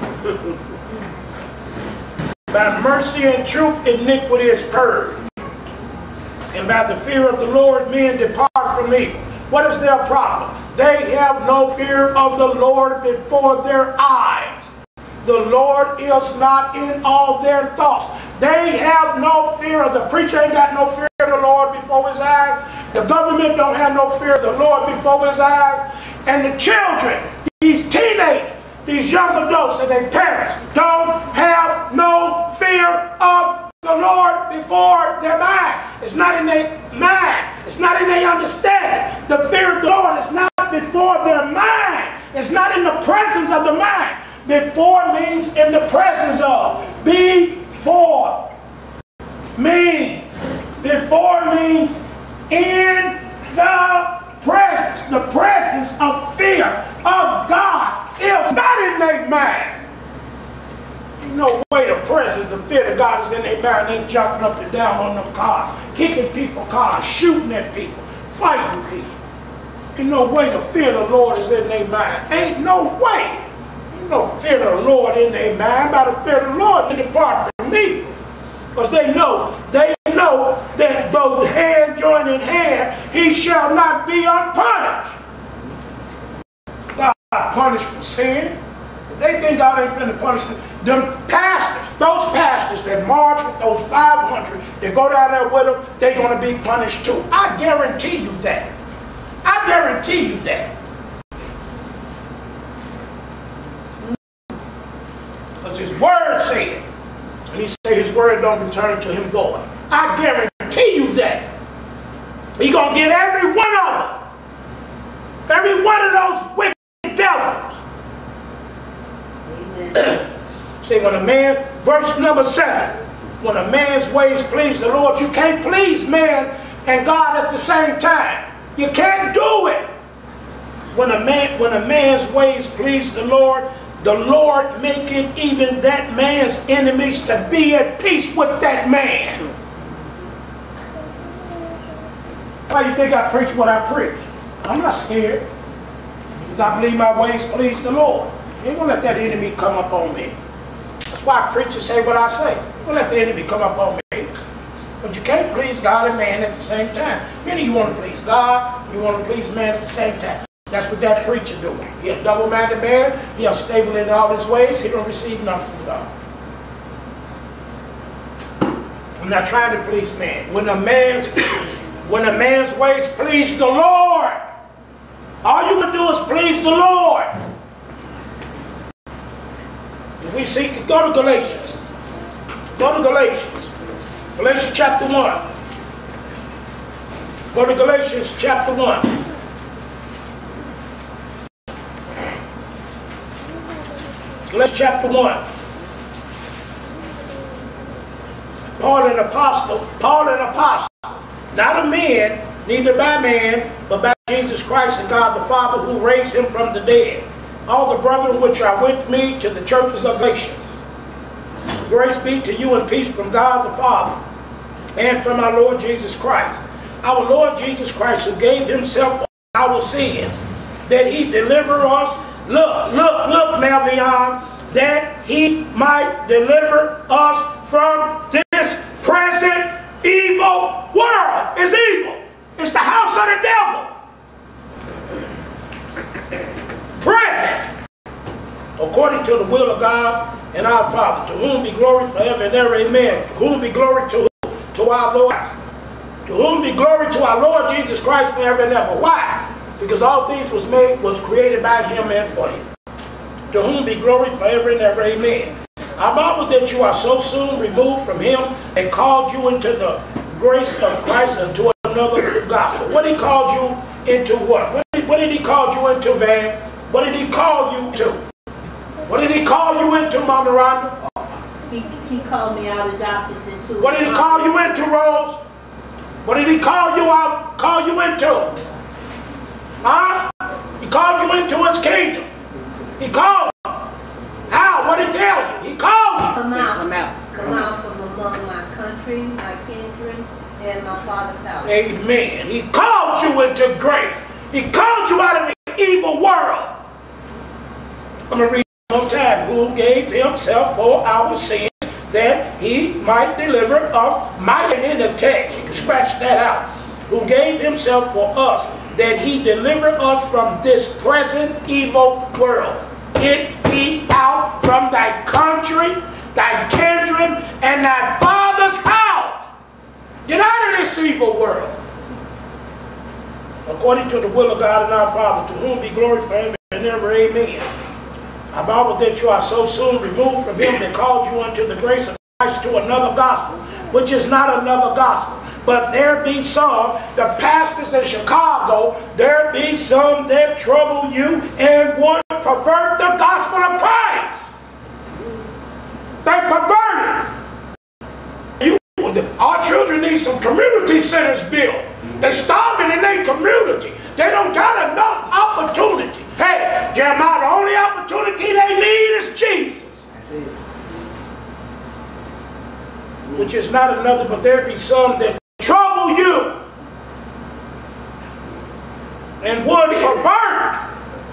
By mercy and truth, iniquity is purged. And by the fear of the Lord, men depart from evil. What is their problem? They have no fear of the Lord before their eyes. The Lord is not in all their thoughts. They have no fear of the preacher. Ain't got no fear of the Lord before his eyes. The government don't have no fear of the Lord before his eyes. And the children, these teenagers, these young adults and their parents don't have no fear of the Lord before their mind. It's not in their mind. It's not in their understanding. The fear of the Lord is not before their mind. It's not in the presence of the mind. Before means in the presence of. Before means. Before means in the presence. The presence of fear of God is not in their mind. No way the presence, the fear of God is in their mind. They jumping up and down on them cars, kicking people cars, shooting at people, fighting people. Ain't no way the fear of the Lord is in their mind. Ain't no way. Ain't no fear of the Lord in their mind. By the fear of the Lord, they depart from me. Because they know, they know that though hand join in hand, he shall not be unpunished. God punished for sin. If they think God ain't finna punish them, them pastors, those pastors that march with those five hundred, that go down there with them, they're going to be punished too. I guarantee you that. I guarantee you that. Because his word said, and he said his word don't return to him void. I guarantee you that. He's going to get every one of them. Every one of those wicked devils. See, when a man, verse number seven, when a man's ways please the Lord, you can't please man and God at the same time. You can't do it. When a man, when a man's ways please the Lord, the Lord making even that man's enemies to be at peace with that man. Why you think I preach what I preach? I'm not scared. Because I believe my ways please the Lord. You ain't gonna let that enemy come up on me. That's why preachers say what I say. Don't let the enemy come up on me. But you can't please God and man at the same time. Many you want to please God, you want to please man at the same time. That's what that preacher doing. He a double-minded man. He unstable in all his ways. He don't receive nothing from God. I'm not trying to please man. When a man's when a man's ways please the Lord, all you can do is please the Lord. We seek, go to Galatians. Go to Galatians. Galatians chapter one. Go to Galatians chapter one. Galatians chapter one. Paul an apostle, Paul an apostle, not a man, neither by man, but by Jesus Christ and God the Father who raised him from the dead. All the brethren which are with me to the churches of Galatia. Grace be to you and peace from God the Father and from our Lord Jesus Christ. Our Lord Jesus Christ, who gave himself for our sins that he deliver us. Look, look, look, Melvion, that he might deliver us from this present evil world. It's evil. It's the house of the devil. Present. According to the will of God and our Father, to whom be glory forever and ever, amen. To whom be glory to who? To our Lord. To whom be glory to our Lord Jesus Christ forever and ever. Why? Because all things was made, was created by him and for him. To whom be glory forever and ever, amen. I marvel that you are so soon removed from him and called you into the grace of Christ unto another gospel. What he called you into what? What did, what did he call you into, Van? What did he call you to? What did he call you into, Mama Rhonda? He, he called me out of darkness into. What did he call you into, Rose? What did he call you out? Call you into? Huh? He called you into his kingdom. He called you. How? What did he tell you? He called you. Come out. Come out. Come out from among my country, my kindred, and my father's house. Amen. He called you into grace. He called you out of the evil world. I'm going to read one more time. Who gave himself for our sins, that he might deliver us. Might in the text, you can scratch that out. Who gave himself for us, that he deliver us from this present evil world. Get thee out from thy country, thy kindred, and thy father's house. Get out of this evil world. According to the will of God and our Father, to whom be glory forever and ever, amen. I marvel that you are so soon removed from him that called you unto the grace of Christ to another gospel, which is not another gospel. But there be some, the pastors in Chicago, there be some that trouble you and would pervert the gospel of Christ. They pervert it. You, our children need some community centers built. They're starving in their community. They don't got enough opportunity. Hey, Jeremiah, the only opportunity they need is Jesus. That's it. Which is not another, but there be some that trouble you and would pervert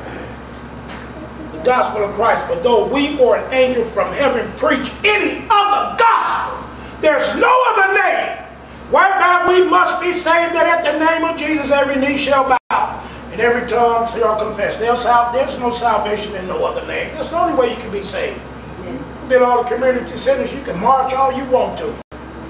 the gospel of Christ. But though we or an angel from heaven preach any other gospel, there's no other name whereby we must be saved, that at the name of Jesus every knee shall bow and every tongue shall confess. There's, there's no salvation in no other name. That's the only way you can be saved. You build all the community centers, you can march all you want to.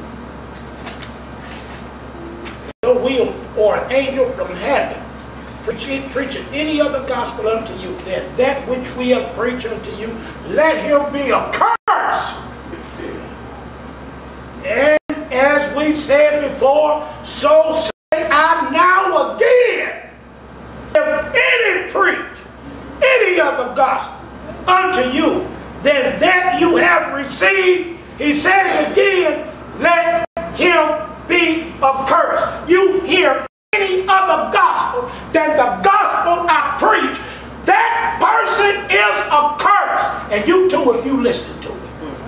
No will or an angel from heaven preaching, preaching any other gospel unto you than that which we have preached unto you, let him be accursed. And as we said before, so say I now again, if any preach any other gospel unto you than that you have received, he said again, let him be accursed. You hear any other gospel than the gospel I preach, that person is accursed. And you too, if you listen to it.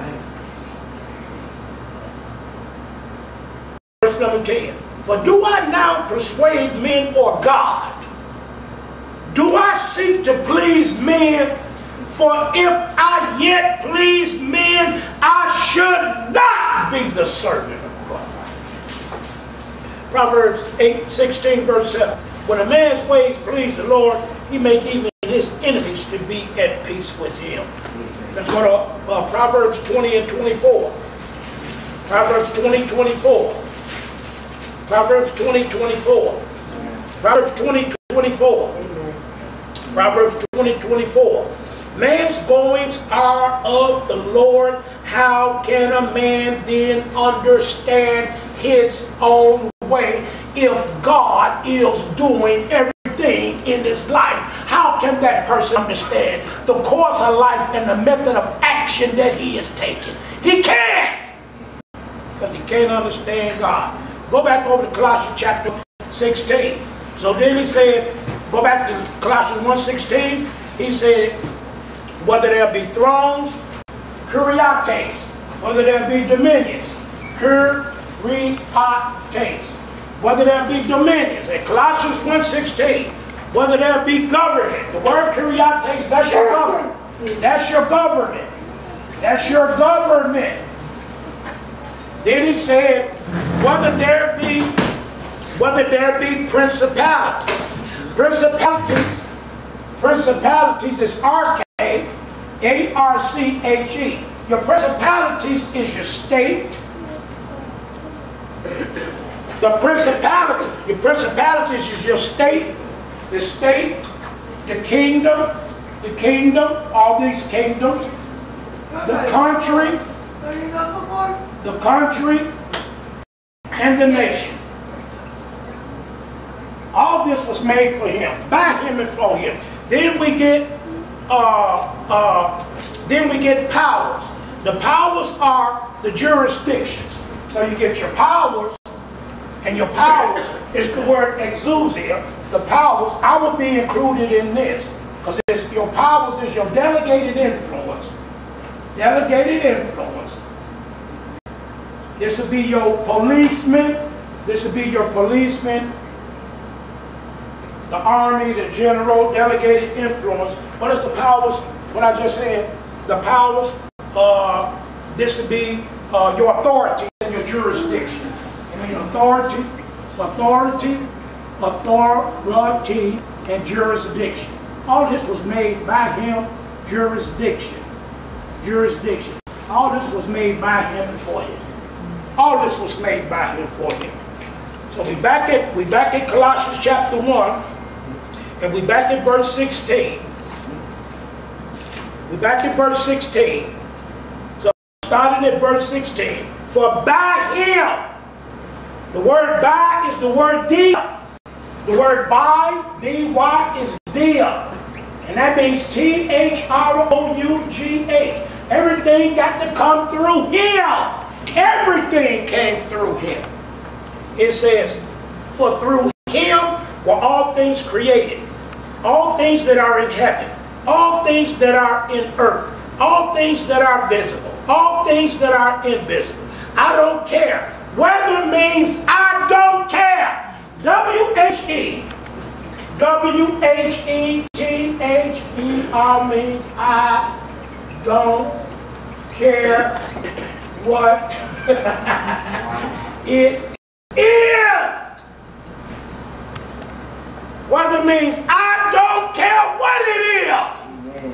Verse number ten. For do I now persuade men or God? Do I seek to please men? For if I yet please men, I should not be the servant of Christ. Proverbs eight sixteen, verse seven. When a man's ways please the Lord, he make even his enemies to be at peace with him. Let's go to uh, Proverbs twenty and twenty-four. Proverbs twenty, twenty-four. Proverbs twenty, twenty-four. Proverbs twenty, twenty-four. Proverbs twenty, twenty-four. Man's goings are of the Lord. How can a man then understand his own way if God is doing everything in his life? How can that person understand the course of life and the method of action that he is taking? He can't, because he can't understand God. Go back over to Colossians chapter sixteen. So then he said, go back to Colossians one sixteen. He said, whether there be thrones, kuriates, whether there be dominions, kuriates, whether there be dominions. In Colossians one sixteen, Whether there be government. The word Kyriates, that's your government. That's your government. That's your government. Then he said, whether there be, whether there be principalities. Principalities, principalities is arche, A R C H E. Your principalities is your state. The principality, your principalities is your state, the state, the kingdom, the kingdom, all these kingdoms, the country, the country, and the nation. All this was made for him, by him and for him. Then we get, uh, uh, then we get powers. The powers are the jurisdictions. So you get your powers, and your powers is the word exousia. The powers, I would be included in this, because your powers is your delegated influence. Delegated influence. This would be your policeman. This would be your policeman. The army, the general, delegated influence. What is the powers? What I just said. The powers. Uh, this would be uh, your authority and your jurisdiction. I mean, authority, authority, authority, and jurisdiction. All this was made by him. Jurisdiction, jurisdiction. All this was made by him and for him. All this was made by him for him. So we back at we back at Colossians chapter one, and we back at verse sixteen. We back at verse sixteen. So starting at verse sixteen. For by him, the word by is the word dia. The word by, D Y, is dia. And that means T H R O U G H. Everything got to come through him. Everything came through him. It says, for through him were all things created. All things that are in heaven. All things that are in earth. All things that are visible. All things that are invisible. I don't care. Weather means I don't care. W H E. W H E T H E R means I don't care what it is. Weather means I don't care what it is.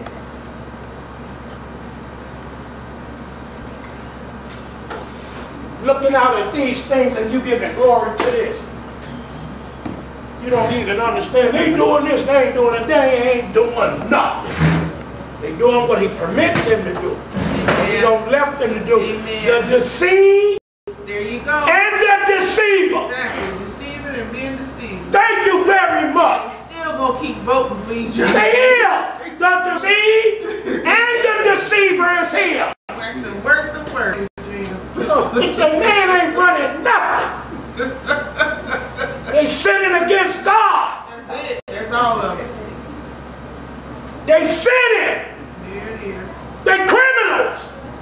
Looking out at these things and you giving glory to this. You don't even understand. They doing this, they ain't doing it. They ain't doing nothing. They doing what he permitted them to do. What he don't left them to do. Amen. The deceived. There you go. And the deceiver. Exactly. Deceiving and being deceived. Thank you very much. They still gonna keep voting for each other. They is. The deceived and the deceiver is here. Waxing worse and worse. The man ain't running nothing. They sinning against God. That's it. That's all of it. They sinning. There it is. They criminals.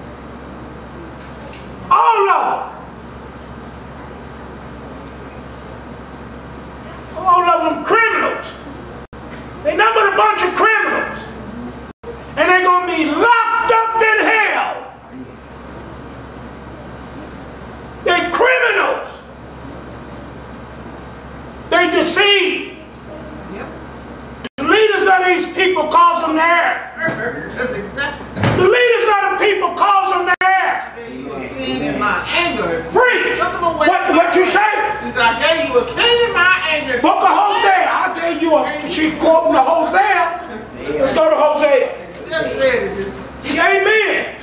All of them. All of them criminals. They numbered a bunch of criminals. And they're going to be locked up in hell. They're criminals. They deceive. Yep. The leaders of these people cause them there. Exactly. The leaders of the people cause them there. In my anger. Preach. What, what you say? He said, I gave you a king in my anger. Book of Hosea. I gave you a, she quoting the Hosea. Let's go to Hosea. Just read it. Amen.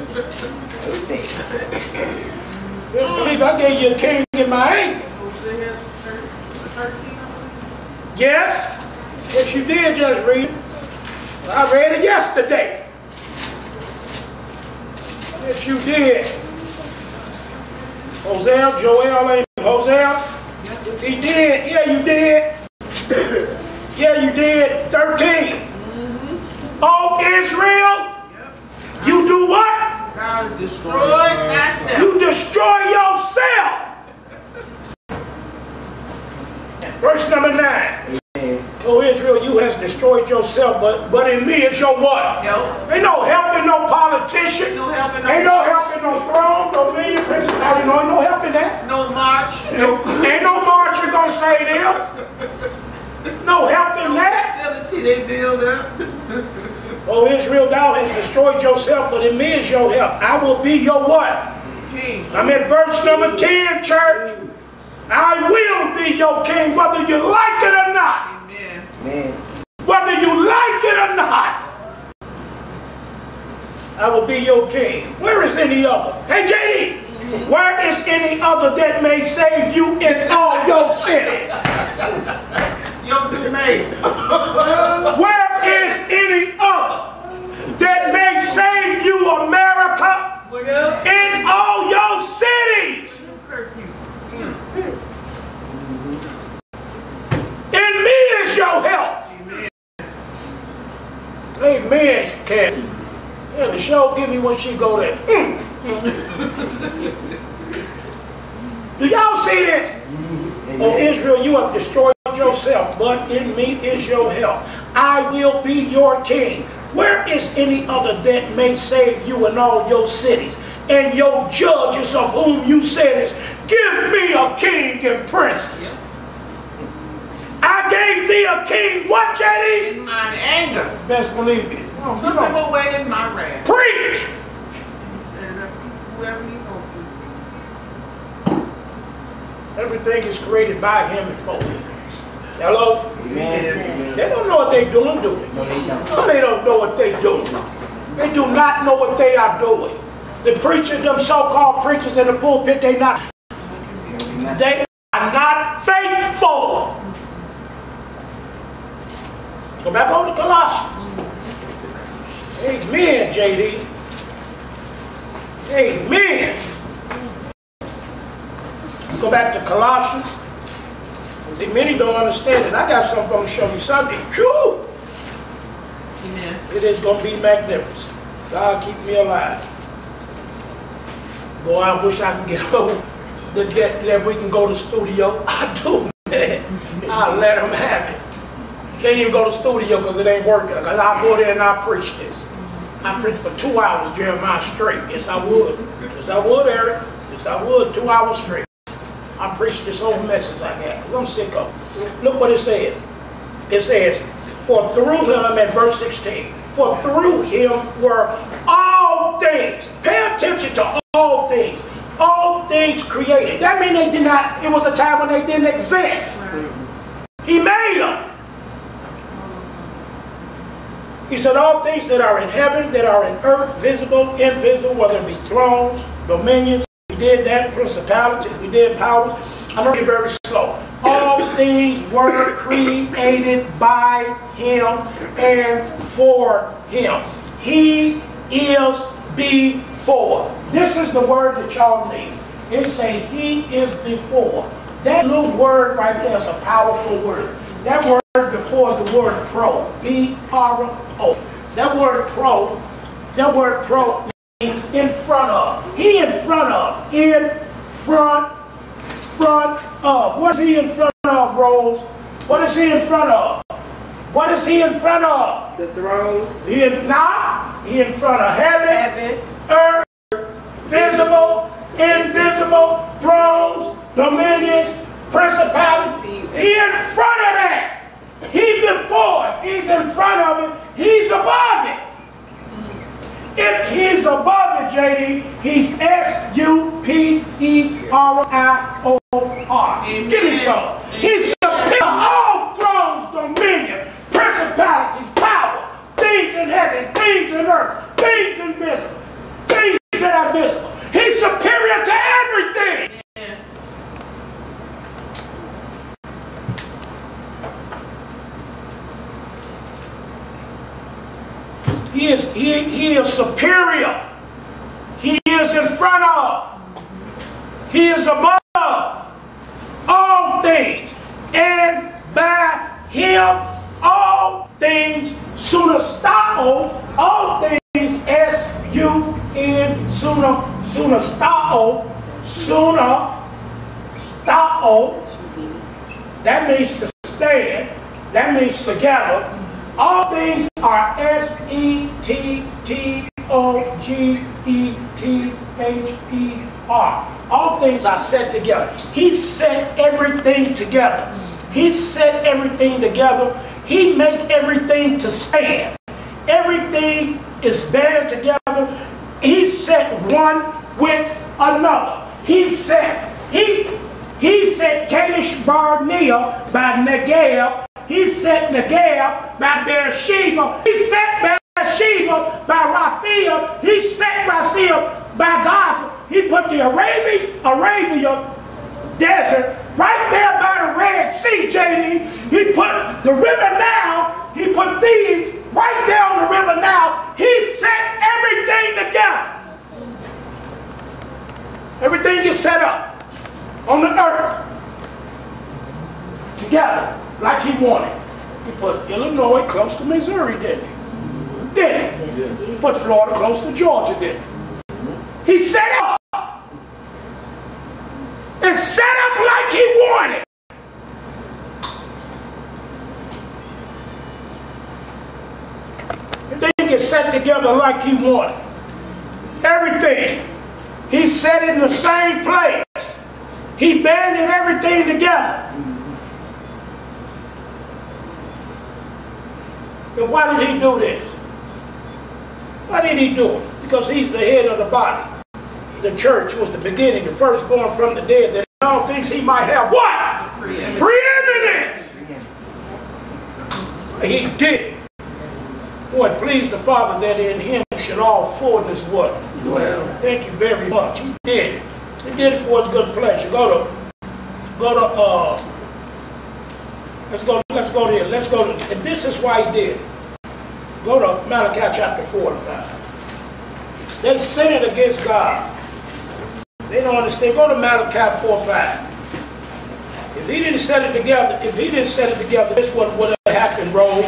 I believe I gave you a king in my anger. Hosea thirteen. Yes. Yes, you did just read it. I read it yesterday. Yes, you did. Hosea, Joel ain't Hosea. Yes, he did. Yeah, you did. Yeah, you did. thirteen. Mm-hmm. Oh, Israel, yep. You do what? God destroy thyself. You destroy yourself. Verse number nine. Oh, Israel, destroyed yourself, but but in me is your what? Help. Ain't no help in no politician. No help in no Ain't no march. help in no throne, no million principality. No, ain't no help in that. No march. No. Ain't no marching gonna save them. No help in No that. facility they build up. Oh, Israel, thou hast destroyed yourself, but in me is your help. I will be your what? King. I'm at verse number ten, church. I will be your king, whether you like it or not. Amen. Man. Whether you like it or not. I will be your king. Where is any other? Hey, J D, mm-hmm. Where is any other that may save you in all your cities? Your domain. Where is any other that may save you, America, in all your cities? In me is your help. Amen, Cat. And the show give me when she go there. Mm. Do y'all see this? Mm-hmm. Oh, Israel, you have destroyed yourself, but in me is your help. I will be your king. Where is any other that may save you in all your cities? And your judges of whom you said is, give me a king and princes. I gave thee a king, what, J D? In mine anger. Best believe it. Oh, Took him away in my wrath. Preach! He set it up whoever he wants to. Everything is created by him and for him. Hello? Amen. They don't know what they're doing, do they? No, they don't. No, they don't know what they're doing. They do not know what they are doing. The preachers, them so-called preachers in the pulpit, they not, they are not faithful. Go back on to Colossians. Amen, J D. Amen. Go back to Colossians. See, many don't understand it. I got something going to show you Sunday. Whew! Amen. It is going to be magnificent. God keep me alive. Boy, I wish I could get home. That, that, that we can go to the studio. I do, man. I'll let them have it. Can't even go to the studio because it ain't working. Because I go there and I preach this. I preach for two hours, Jeremiah, straight. Yes, I would. Yes, I would, Eric. Yes, I would. Two hours straight. I preach this whole message I got because I'm sick of it. Look what it says. It says, for through him, I'm at verse sixteen. For through him were all things. Pay attention to all things. All things created. That means they did not, it was a time when they didn't exist. He made them. He said all things that are in heaven, that are in earth, visible, invisible, whether it be thrones, dominions, we did that, principalities, we did powers. I'm going to get very slow. All things were created by him and for him. He is before. This is the word that y'all need. It say he is before. That little word right there is a powerful word. That word before the word pro, B R O. That word pro, that word pro means in front of. He in front of. In front, front of. What is he in front of, Rose? What is he in front of? What is he in front of? The thrones. He in not. He in front of heaven, Heaven. earth, visible, invisible, thrones, dominions, principalities. He in front of that. He before it. He's in front of it. He's above it. If he's above it, J D, he's S U P E R I O R. Give me some. He's superior all thrones, dominion, principalities, power, things in heaven, things in earth, things invisible, things that are visible. He's superior to everything. He is, he, he is superior. He is in front of. He is above all things. And by him, all things sunastao, all things S U N, suna, sunastao, suna, stao. That means to stand. That means together. All things are S E T T O G E T H E R. All things are set together. He set everything together. He set everything together. He make everything to stand. Everything is band together. He set one with another. He set, he, he set Kadesh Barnea by Negeb. He set Negeb by Beersheba. He set Beersheba by Raphael. He set Raphael by Gaza. He put the Arabia, Arabia desert right there by the Red Sea, J D. He put the river Nile. He put these right there on the river Nile. He set everything together. Everything is set up on the earth together like he wanted. He put Illinois close to Missouri, didn't he? Didn't he? He put Florida close to Georgia, didn't he? He set up. It's set up like he wanted. Everything is set together like he wanted. Everything. He set it in the same place. He banded everything together. But why did he do this? Why did he do it? Because he's the head of the body. The church was the beginning, the firstborn from the dead, that in all things he might have what? Preeminence. Preeminence. He did it. For it pleased the Father that in him should all fullness what? Dwell. Thank you very much. He did it. He did it for his good pleasure. Go to, go to, uh, let's go, let's go there. Let's go to, and this is why he did it. Go to Malachi chapter four and five. They sinned against God. They don't understand. Go to Malachi four five. If he didn't set it together, if he didn't set it together, this would would have happened, Rose.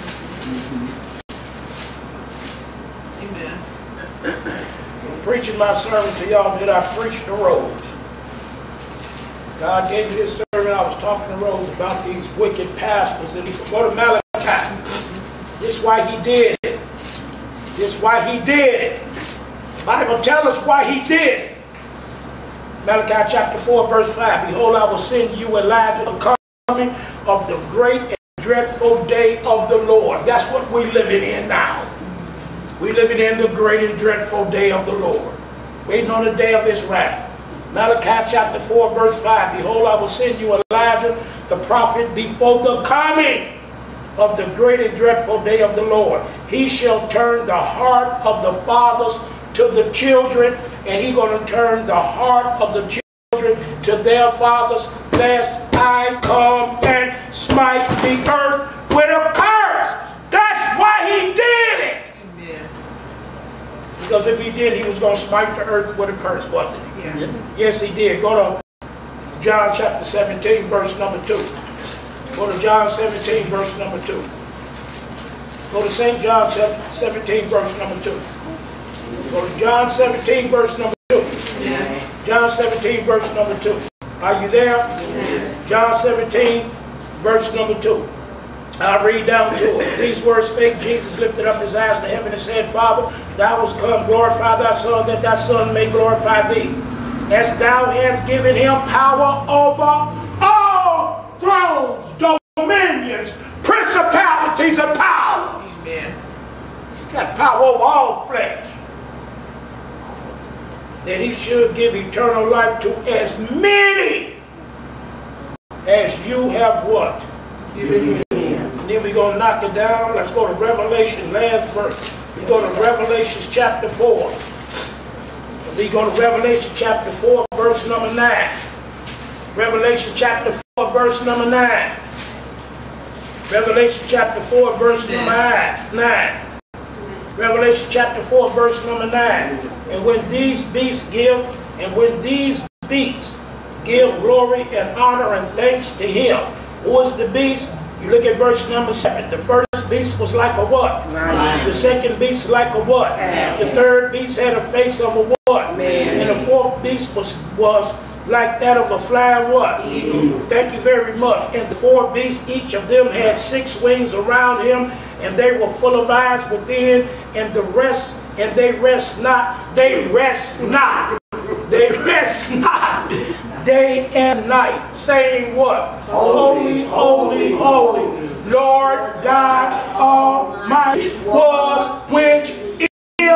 Amen. I'm preaching my sermon to y'all, did I preach to Rose? God gave me this sermon. I was talking to Rose about these wicked pastors. And go to Malachi. This is why he did it. This is why he did it. The Bible tells us why he did it. Malachi chapter four verse five. Behold, I will send you Elijah, the coming of the great and dreadful day of the Lord. That's what we're living in now. We're living in the great and dreadful day of the Lord. Waiting on the day of his wrath. Malachi chapter four verse five. Behold, I will send you Elijah, the prophet, before the coming of the great and dreadful day of the Lord. He shall turn the heart of the fathers to the children, and he's going to turn the heart of the children to their fathers, lest I come and smite the earth with a curse. That's why he did it. Amen. Because if he did, he was going to smite the earth with a curse, wasn't he? Yeah. Yes, he did. Go to John chapter seventeen, verse number two. Go to John seventeen, verse number two. Go to Saint John seventeen, verse number two. Go to John seventeen, verse number two. Yeah. John seventeen, verse number two. Are you there? Yeah. John seventeen, verse number two. I'll read down to it. These words spake Jesus, lifted up his eyes to heaven and said, Father, thou hast come, glorify thy Son, that thy Son may glorify thee. As thou hast given him power over all thrones, dominions, principalities, and powers. Amen. Got power over all flesh. That he should give eternal life to as many as you have what? Given him. And then we're going to knock it down. Let's go to Revelation, last verse. We go to Revelation chapter four. We go to Revelation chapter four, verse number nine. Revelation chapter four, verse number nine. Revelation chapter four, verse number nine. Revelation chapter four, verse number nine. And when these beasts give, and when these beasts give glory and honor and thanks to him. Who is the beast? You look at verse number seven. The first beast was like a what? Lion. The second beast like a what? Man. The third beast had a face of a what? Man. And the fourth beast was, was like that of a flying what? Eagle. Thank you very much. And the four beasts, each of them had six wings around him, and they were full of eyes within, and the rest, and they rest not, they rest not, they rest not, day and night, saying what? Holy, holy, holy, Lord God Almighty, was, which is,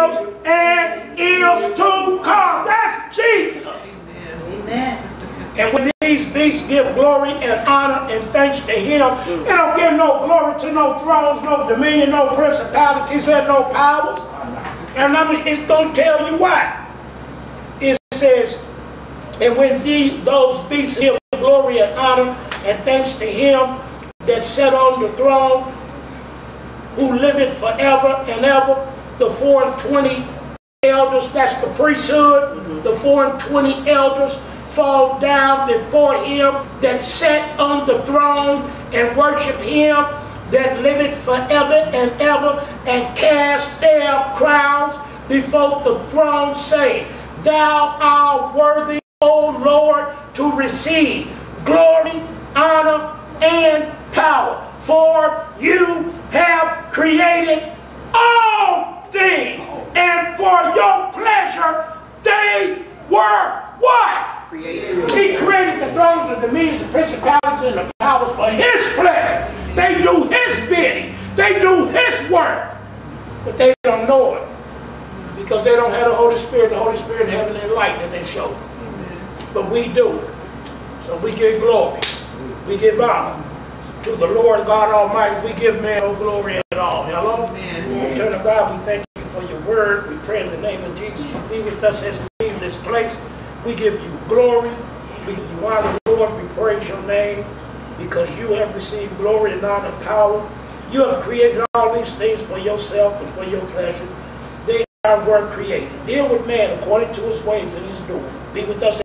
and is to come. That's Jesus. Amen. And when these beasts give glory and honor and thanks to him, they don't give no glory to no thrones, no dominion, no principalities, and no powers. And I'm, it's going to tell you why. It says, and when the, those beasts give glory and honor and thanks to him that sat on the throne, who liveth forever and ever, the four and twenty elders, that's the priesthood, mm-hmm. the four and twenty elders fall down before him that sat on the throne and worship him that liveth forever and ever, and cast their crowns before the throne, saying, Thou art worthy, O Lord, to receive glory, honor, and power, for you have created all things, and for your pleasure they were what? Created. He created the thrones and the dominions, the principalities, and the powers for his pleasure. They do his bidding. They do his work. But they don't know it because they don't have the Holy Spirit, the Holy Spirit in heaven and light that they show. But we do. So we give glory. We give honor to the Lord God Almighty. We give man no glory at all. Hello? Amen. Turn to God. We thank you for your word. We pray in the name of Jesus. You be with us as we leave this place. We give you glory. We give you honor, Lord. We praise your name because you have received glory and honor and power. You have created all these things for yourself and for your pleasure. They are were created. Deal with man according to his ways and his doing. Be with us